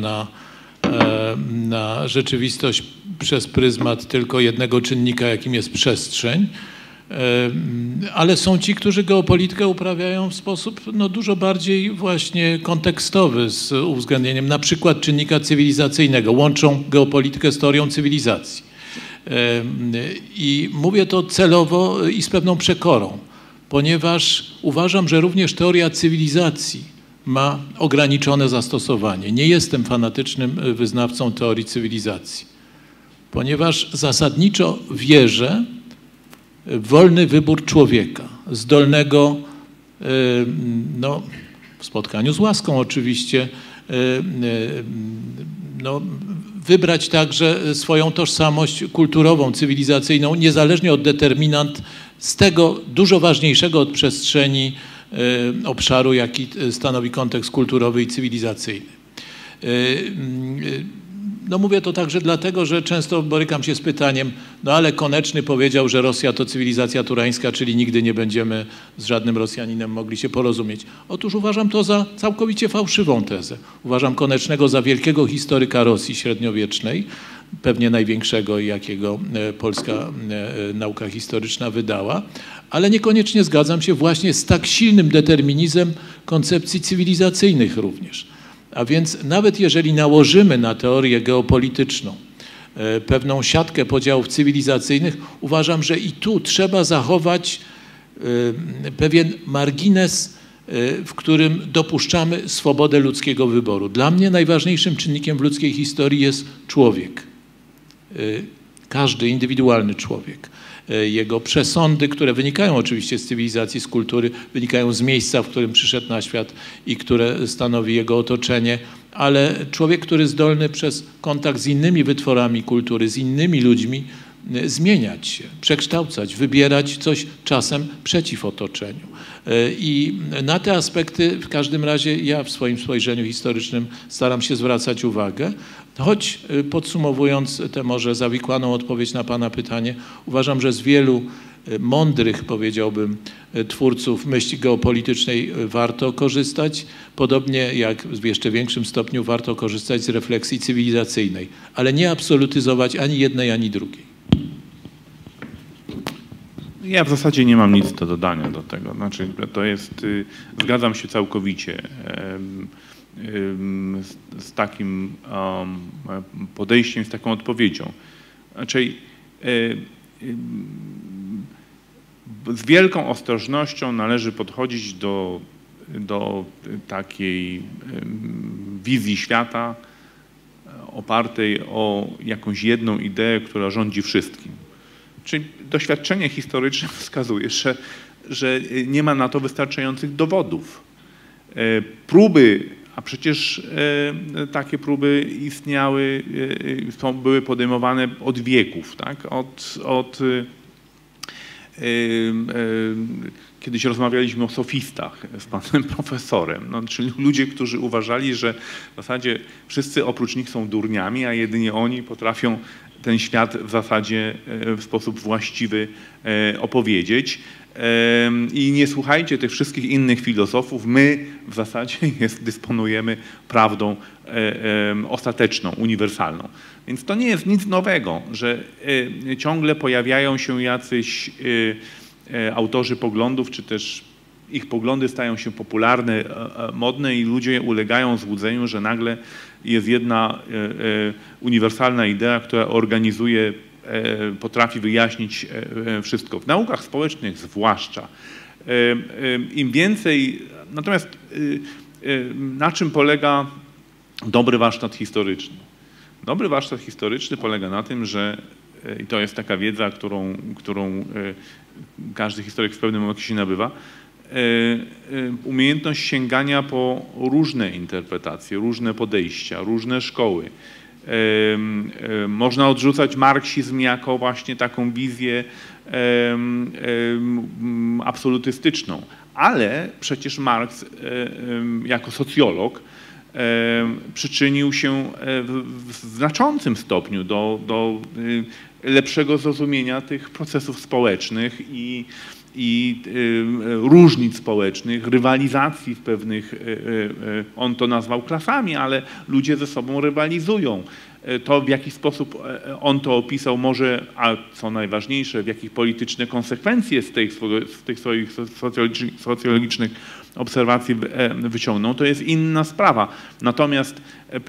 na rzeczywistość przez pryzmat tylko jednego czynnika, jakim jest przestrzeń. Ale są ci, którzy geopolitykę uprawiają w sposób dużo bardziej właśnie kontekstowy, z uwzględnieniem na przykład czynnika cywilizacyjnego. Łączą geopolitykę z teorią cywilizacji. I mówię to celowo i z pewną przekorą, ponieważ uważam, że również teoria cywilizacji ma ograniczone zastosowanie. Nie jestem fanatycznym wyznawcą teorii cywilizacji, ponieważ zasadniczo wierzę w wolny wybór człowieka, zdolnego w spotkaniu z łaską oczywiście, wybrać także swoją tożsamość kulturową, cywilizacyjną, niezależnie od determinant z tego dużo ważniejszego od przestrzeni obszaru, jaki stanowi kontekst kulturowy i cywilizacyjny. Mówię to także dlatego, że często borykam się z pytaniem, ale Koneczny powiedział, że Rosja to cywilizacja turańska, czyli nigdy nie będziemy z żadnym Rosjaninem mogli się porozumieć. Otóż uważam to za całkowicie fałszywą tezę. Uważam Konecznego za wielkiego historyka Rosji średniowiecznej, pewnie największego, jakiego polska nauka historyczna wydała, ale niekoniecznie zgadzam się właśnie z tak silnym determinizmem koncepcji cywilizacyjnych również. A więc nawet jeżeli nałożymy na teorię geopolityczną pewną siatkę podziałów cywilizacyjnych, uważam, że i tu trzeba zachować pewien margines, w którym dopuszczamy swobodę ludzkiego wyboru. Dla mnie najważniejszym czynnikiem w ludzkiej historii jest człowiek. Każdy indywidualny człowiek. Jego przesądy, które wynikają oczywiście z cywilizacji, z kultury, wynikają z miejsca, w którym przyszedł na świat i które stanowi jego otoczenie, ale człowiek, który zdolny przez kontakt z innymi wytworami kultury, z innymi ludźmi zmieniać się, przekształcać, wybierać coś czasem przeciw otoczeniu. I na te aspekty w każdym razie ja w swoim spojrzeniu historycznym staram się zwracać uwagę. Choć podsumowując tę może zawikłaną odpowiedź na pana pytanie, uważam, że z wielu mądrych, powiedziałbym, twórców myśli geopolitycznej warto korzystać, podobnie jak w jeszcze większym stopniu warto korzystać z refleksji cywilizacyjnej, ale nie absolutyzować ani jednej, ani drugiej. Ja w zasadzie nie mam nic do dodania do tego. Znaczy, to jest, zgadzam się całkowicie z takim podejściem, z taką odpowiedzią. Znaczy, z wielką ostrożnością należy podchodzić do takiej wizji świata opartej o jakąś jedną ideę, która rządzi wszystkim. Czyli doświadczenie historyczne wskazuje, że nie ma na to wystarczających dowodów. Próby, a przecież takie próby istniały, były podejmowane od wieków, tak? Kiedyś rozmawialiśmy o sofistach z panem profesorem, czyli ludzie, którzy uważali, że w zasadzie wszyscy oprócz nich są durniami, a jedynie oni potrafią ten świat w zasadzie w sposób właściwy opowiedzieć. I nie słuchajcie tych wszystkich innych filozofów, my w zasadzie dysponujemy prawdą ostateczną, uniwersalną. Więc to nie jest nic nowego, że ciągle pojawiają się jacyś autorzy poglądów, czy też ich poglądy stają się popularne, modne i ludzie ulegają złudzeniu, że nagle jest jedna uniwersalna idea, która organizuje, potrafi wyjaśnić wszystko. W naukach społecznych zwłaszcza. Im więcej, natomiast na czym polega dobry warsztat historyczny? Dobry warsztat historyczny polega na tym, że i to jest taka wiedza, którą każdy historyk w pewnym momencie się nabywa, umiejętność sięgania po różne interpretacje, różne podejścia, różne szkoły. Można odrzucać marksizm jako właśnie taką wizję absolutystyczną, ale przecież Marks jako socjolog przyczynił się w znaczącym stopniu do lepszego zrozumienia tych procesów społecznych i różnic społecznych, rywalizacji w pewnych, on to nazwał klasami, ale ludzie ze sobą rywalizują. To, w jaki sposób on to opisał może, a co najważniejsze, w jakich polityczne konsekwencje z tych swoich socjologicznych obserwacji wyciągnął, to jest inna sprawa. Natomiast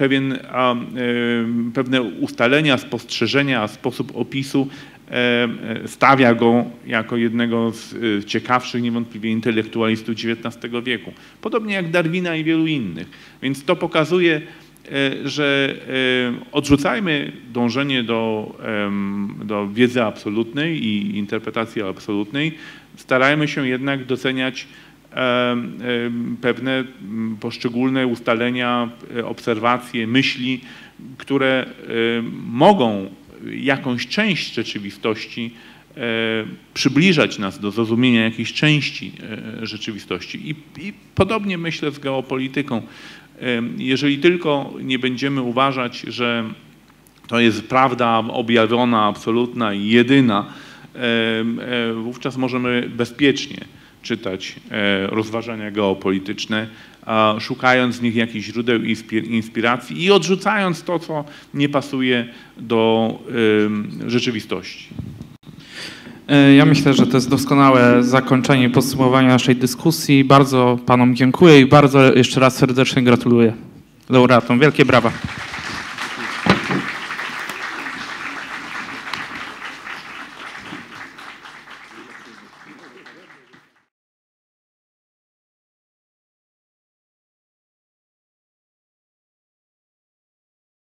pewne ustalenia, spostrzeżenia, sposób opisu stawia go jako jednego z ciekawszych niewątpliwie intelektualistów XIX wieku. Podobnie jak Darwina i wielu innych. Więc to pokazuje, że odrzucajmy dążenie do wiedzy absolutnej i interpretacji absolutnej. Starajmy się jednak doceniać pewne poszczególne ustalenia, obserwacje, myśli, które mogą jakąś część rzeczywistości przybliżać nas do zrozumienia jakiejś części rzeczywistości. I podobnie myślę z geopolityką. Jeżeli tylko nie będziemy uważać, że to jest prawda objawiona, absolutna i jedyna, wówczas możemy bezpiecznie czytać rozważania geopolityczne, szukając z nich jakichś źródeł inspiracji i odrzucając to, co nie pasuje do rzeczywistości. Ja myślę, że to jest doskonałe zakończenie i podsumowanie naszej dyskusji. Bardzo panom dziękuję i bardzo jeszcze raz serdecznie gratuluję laureatom. Wielkie brawa.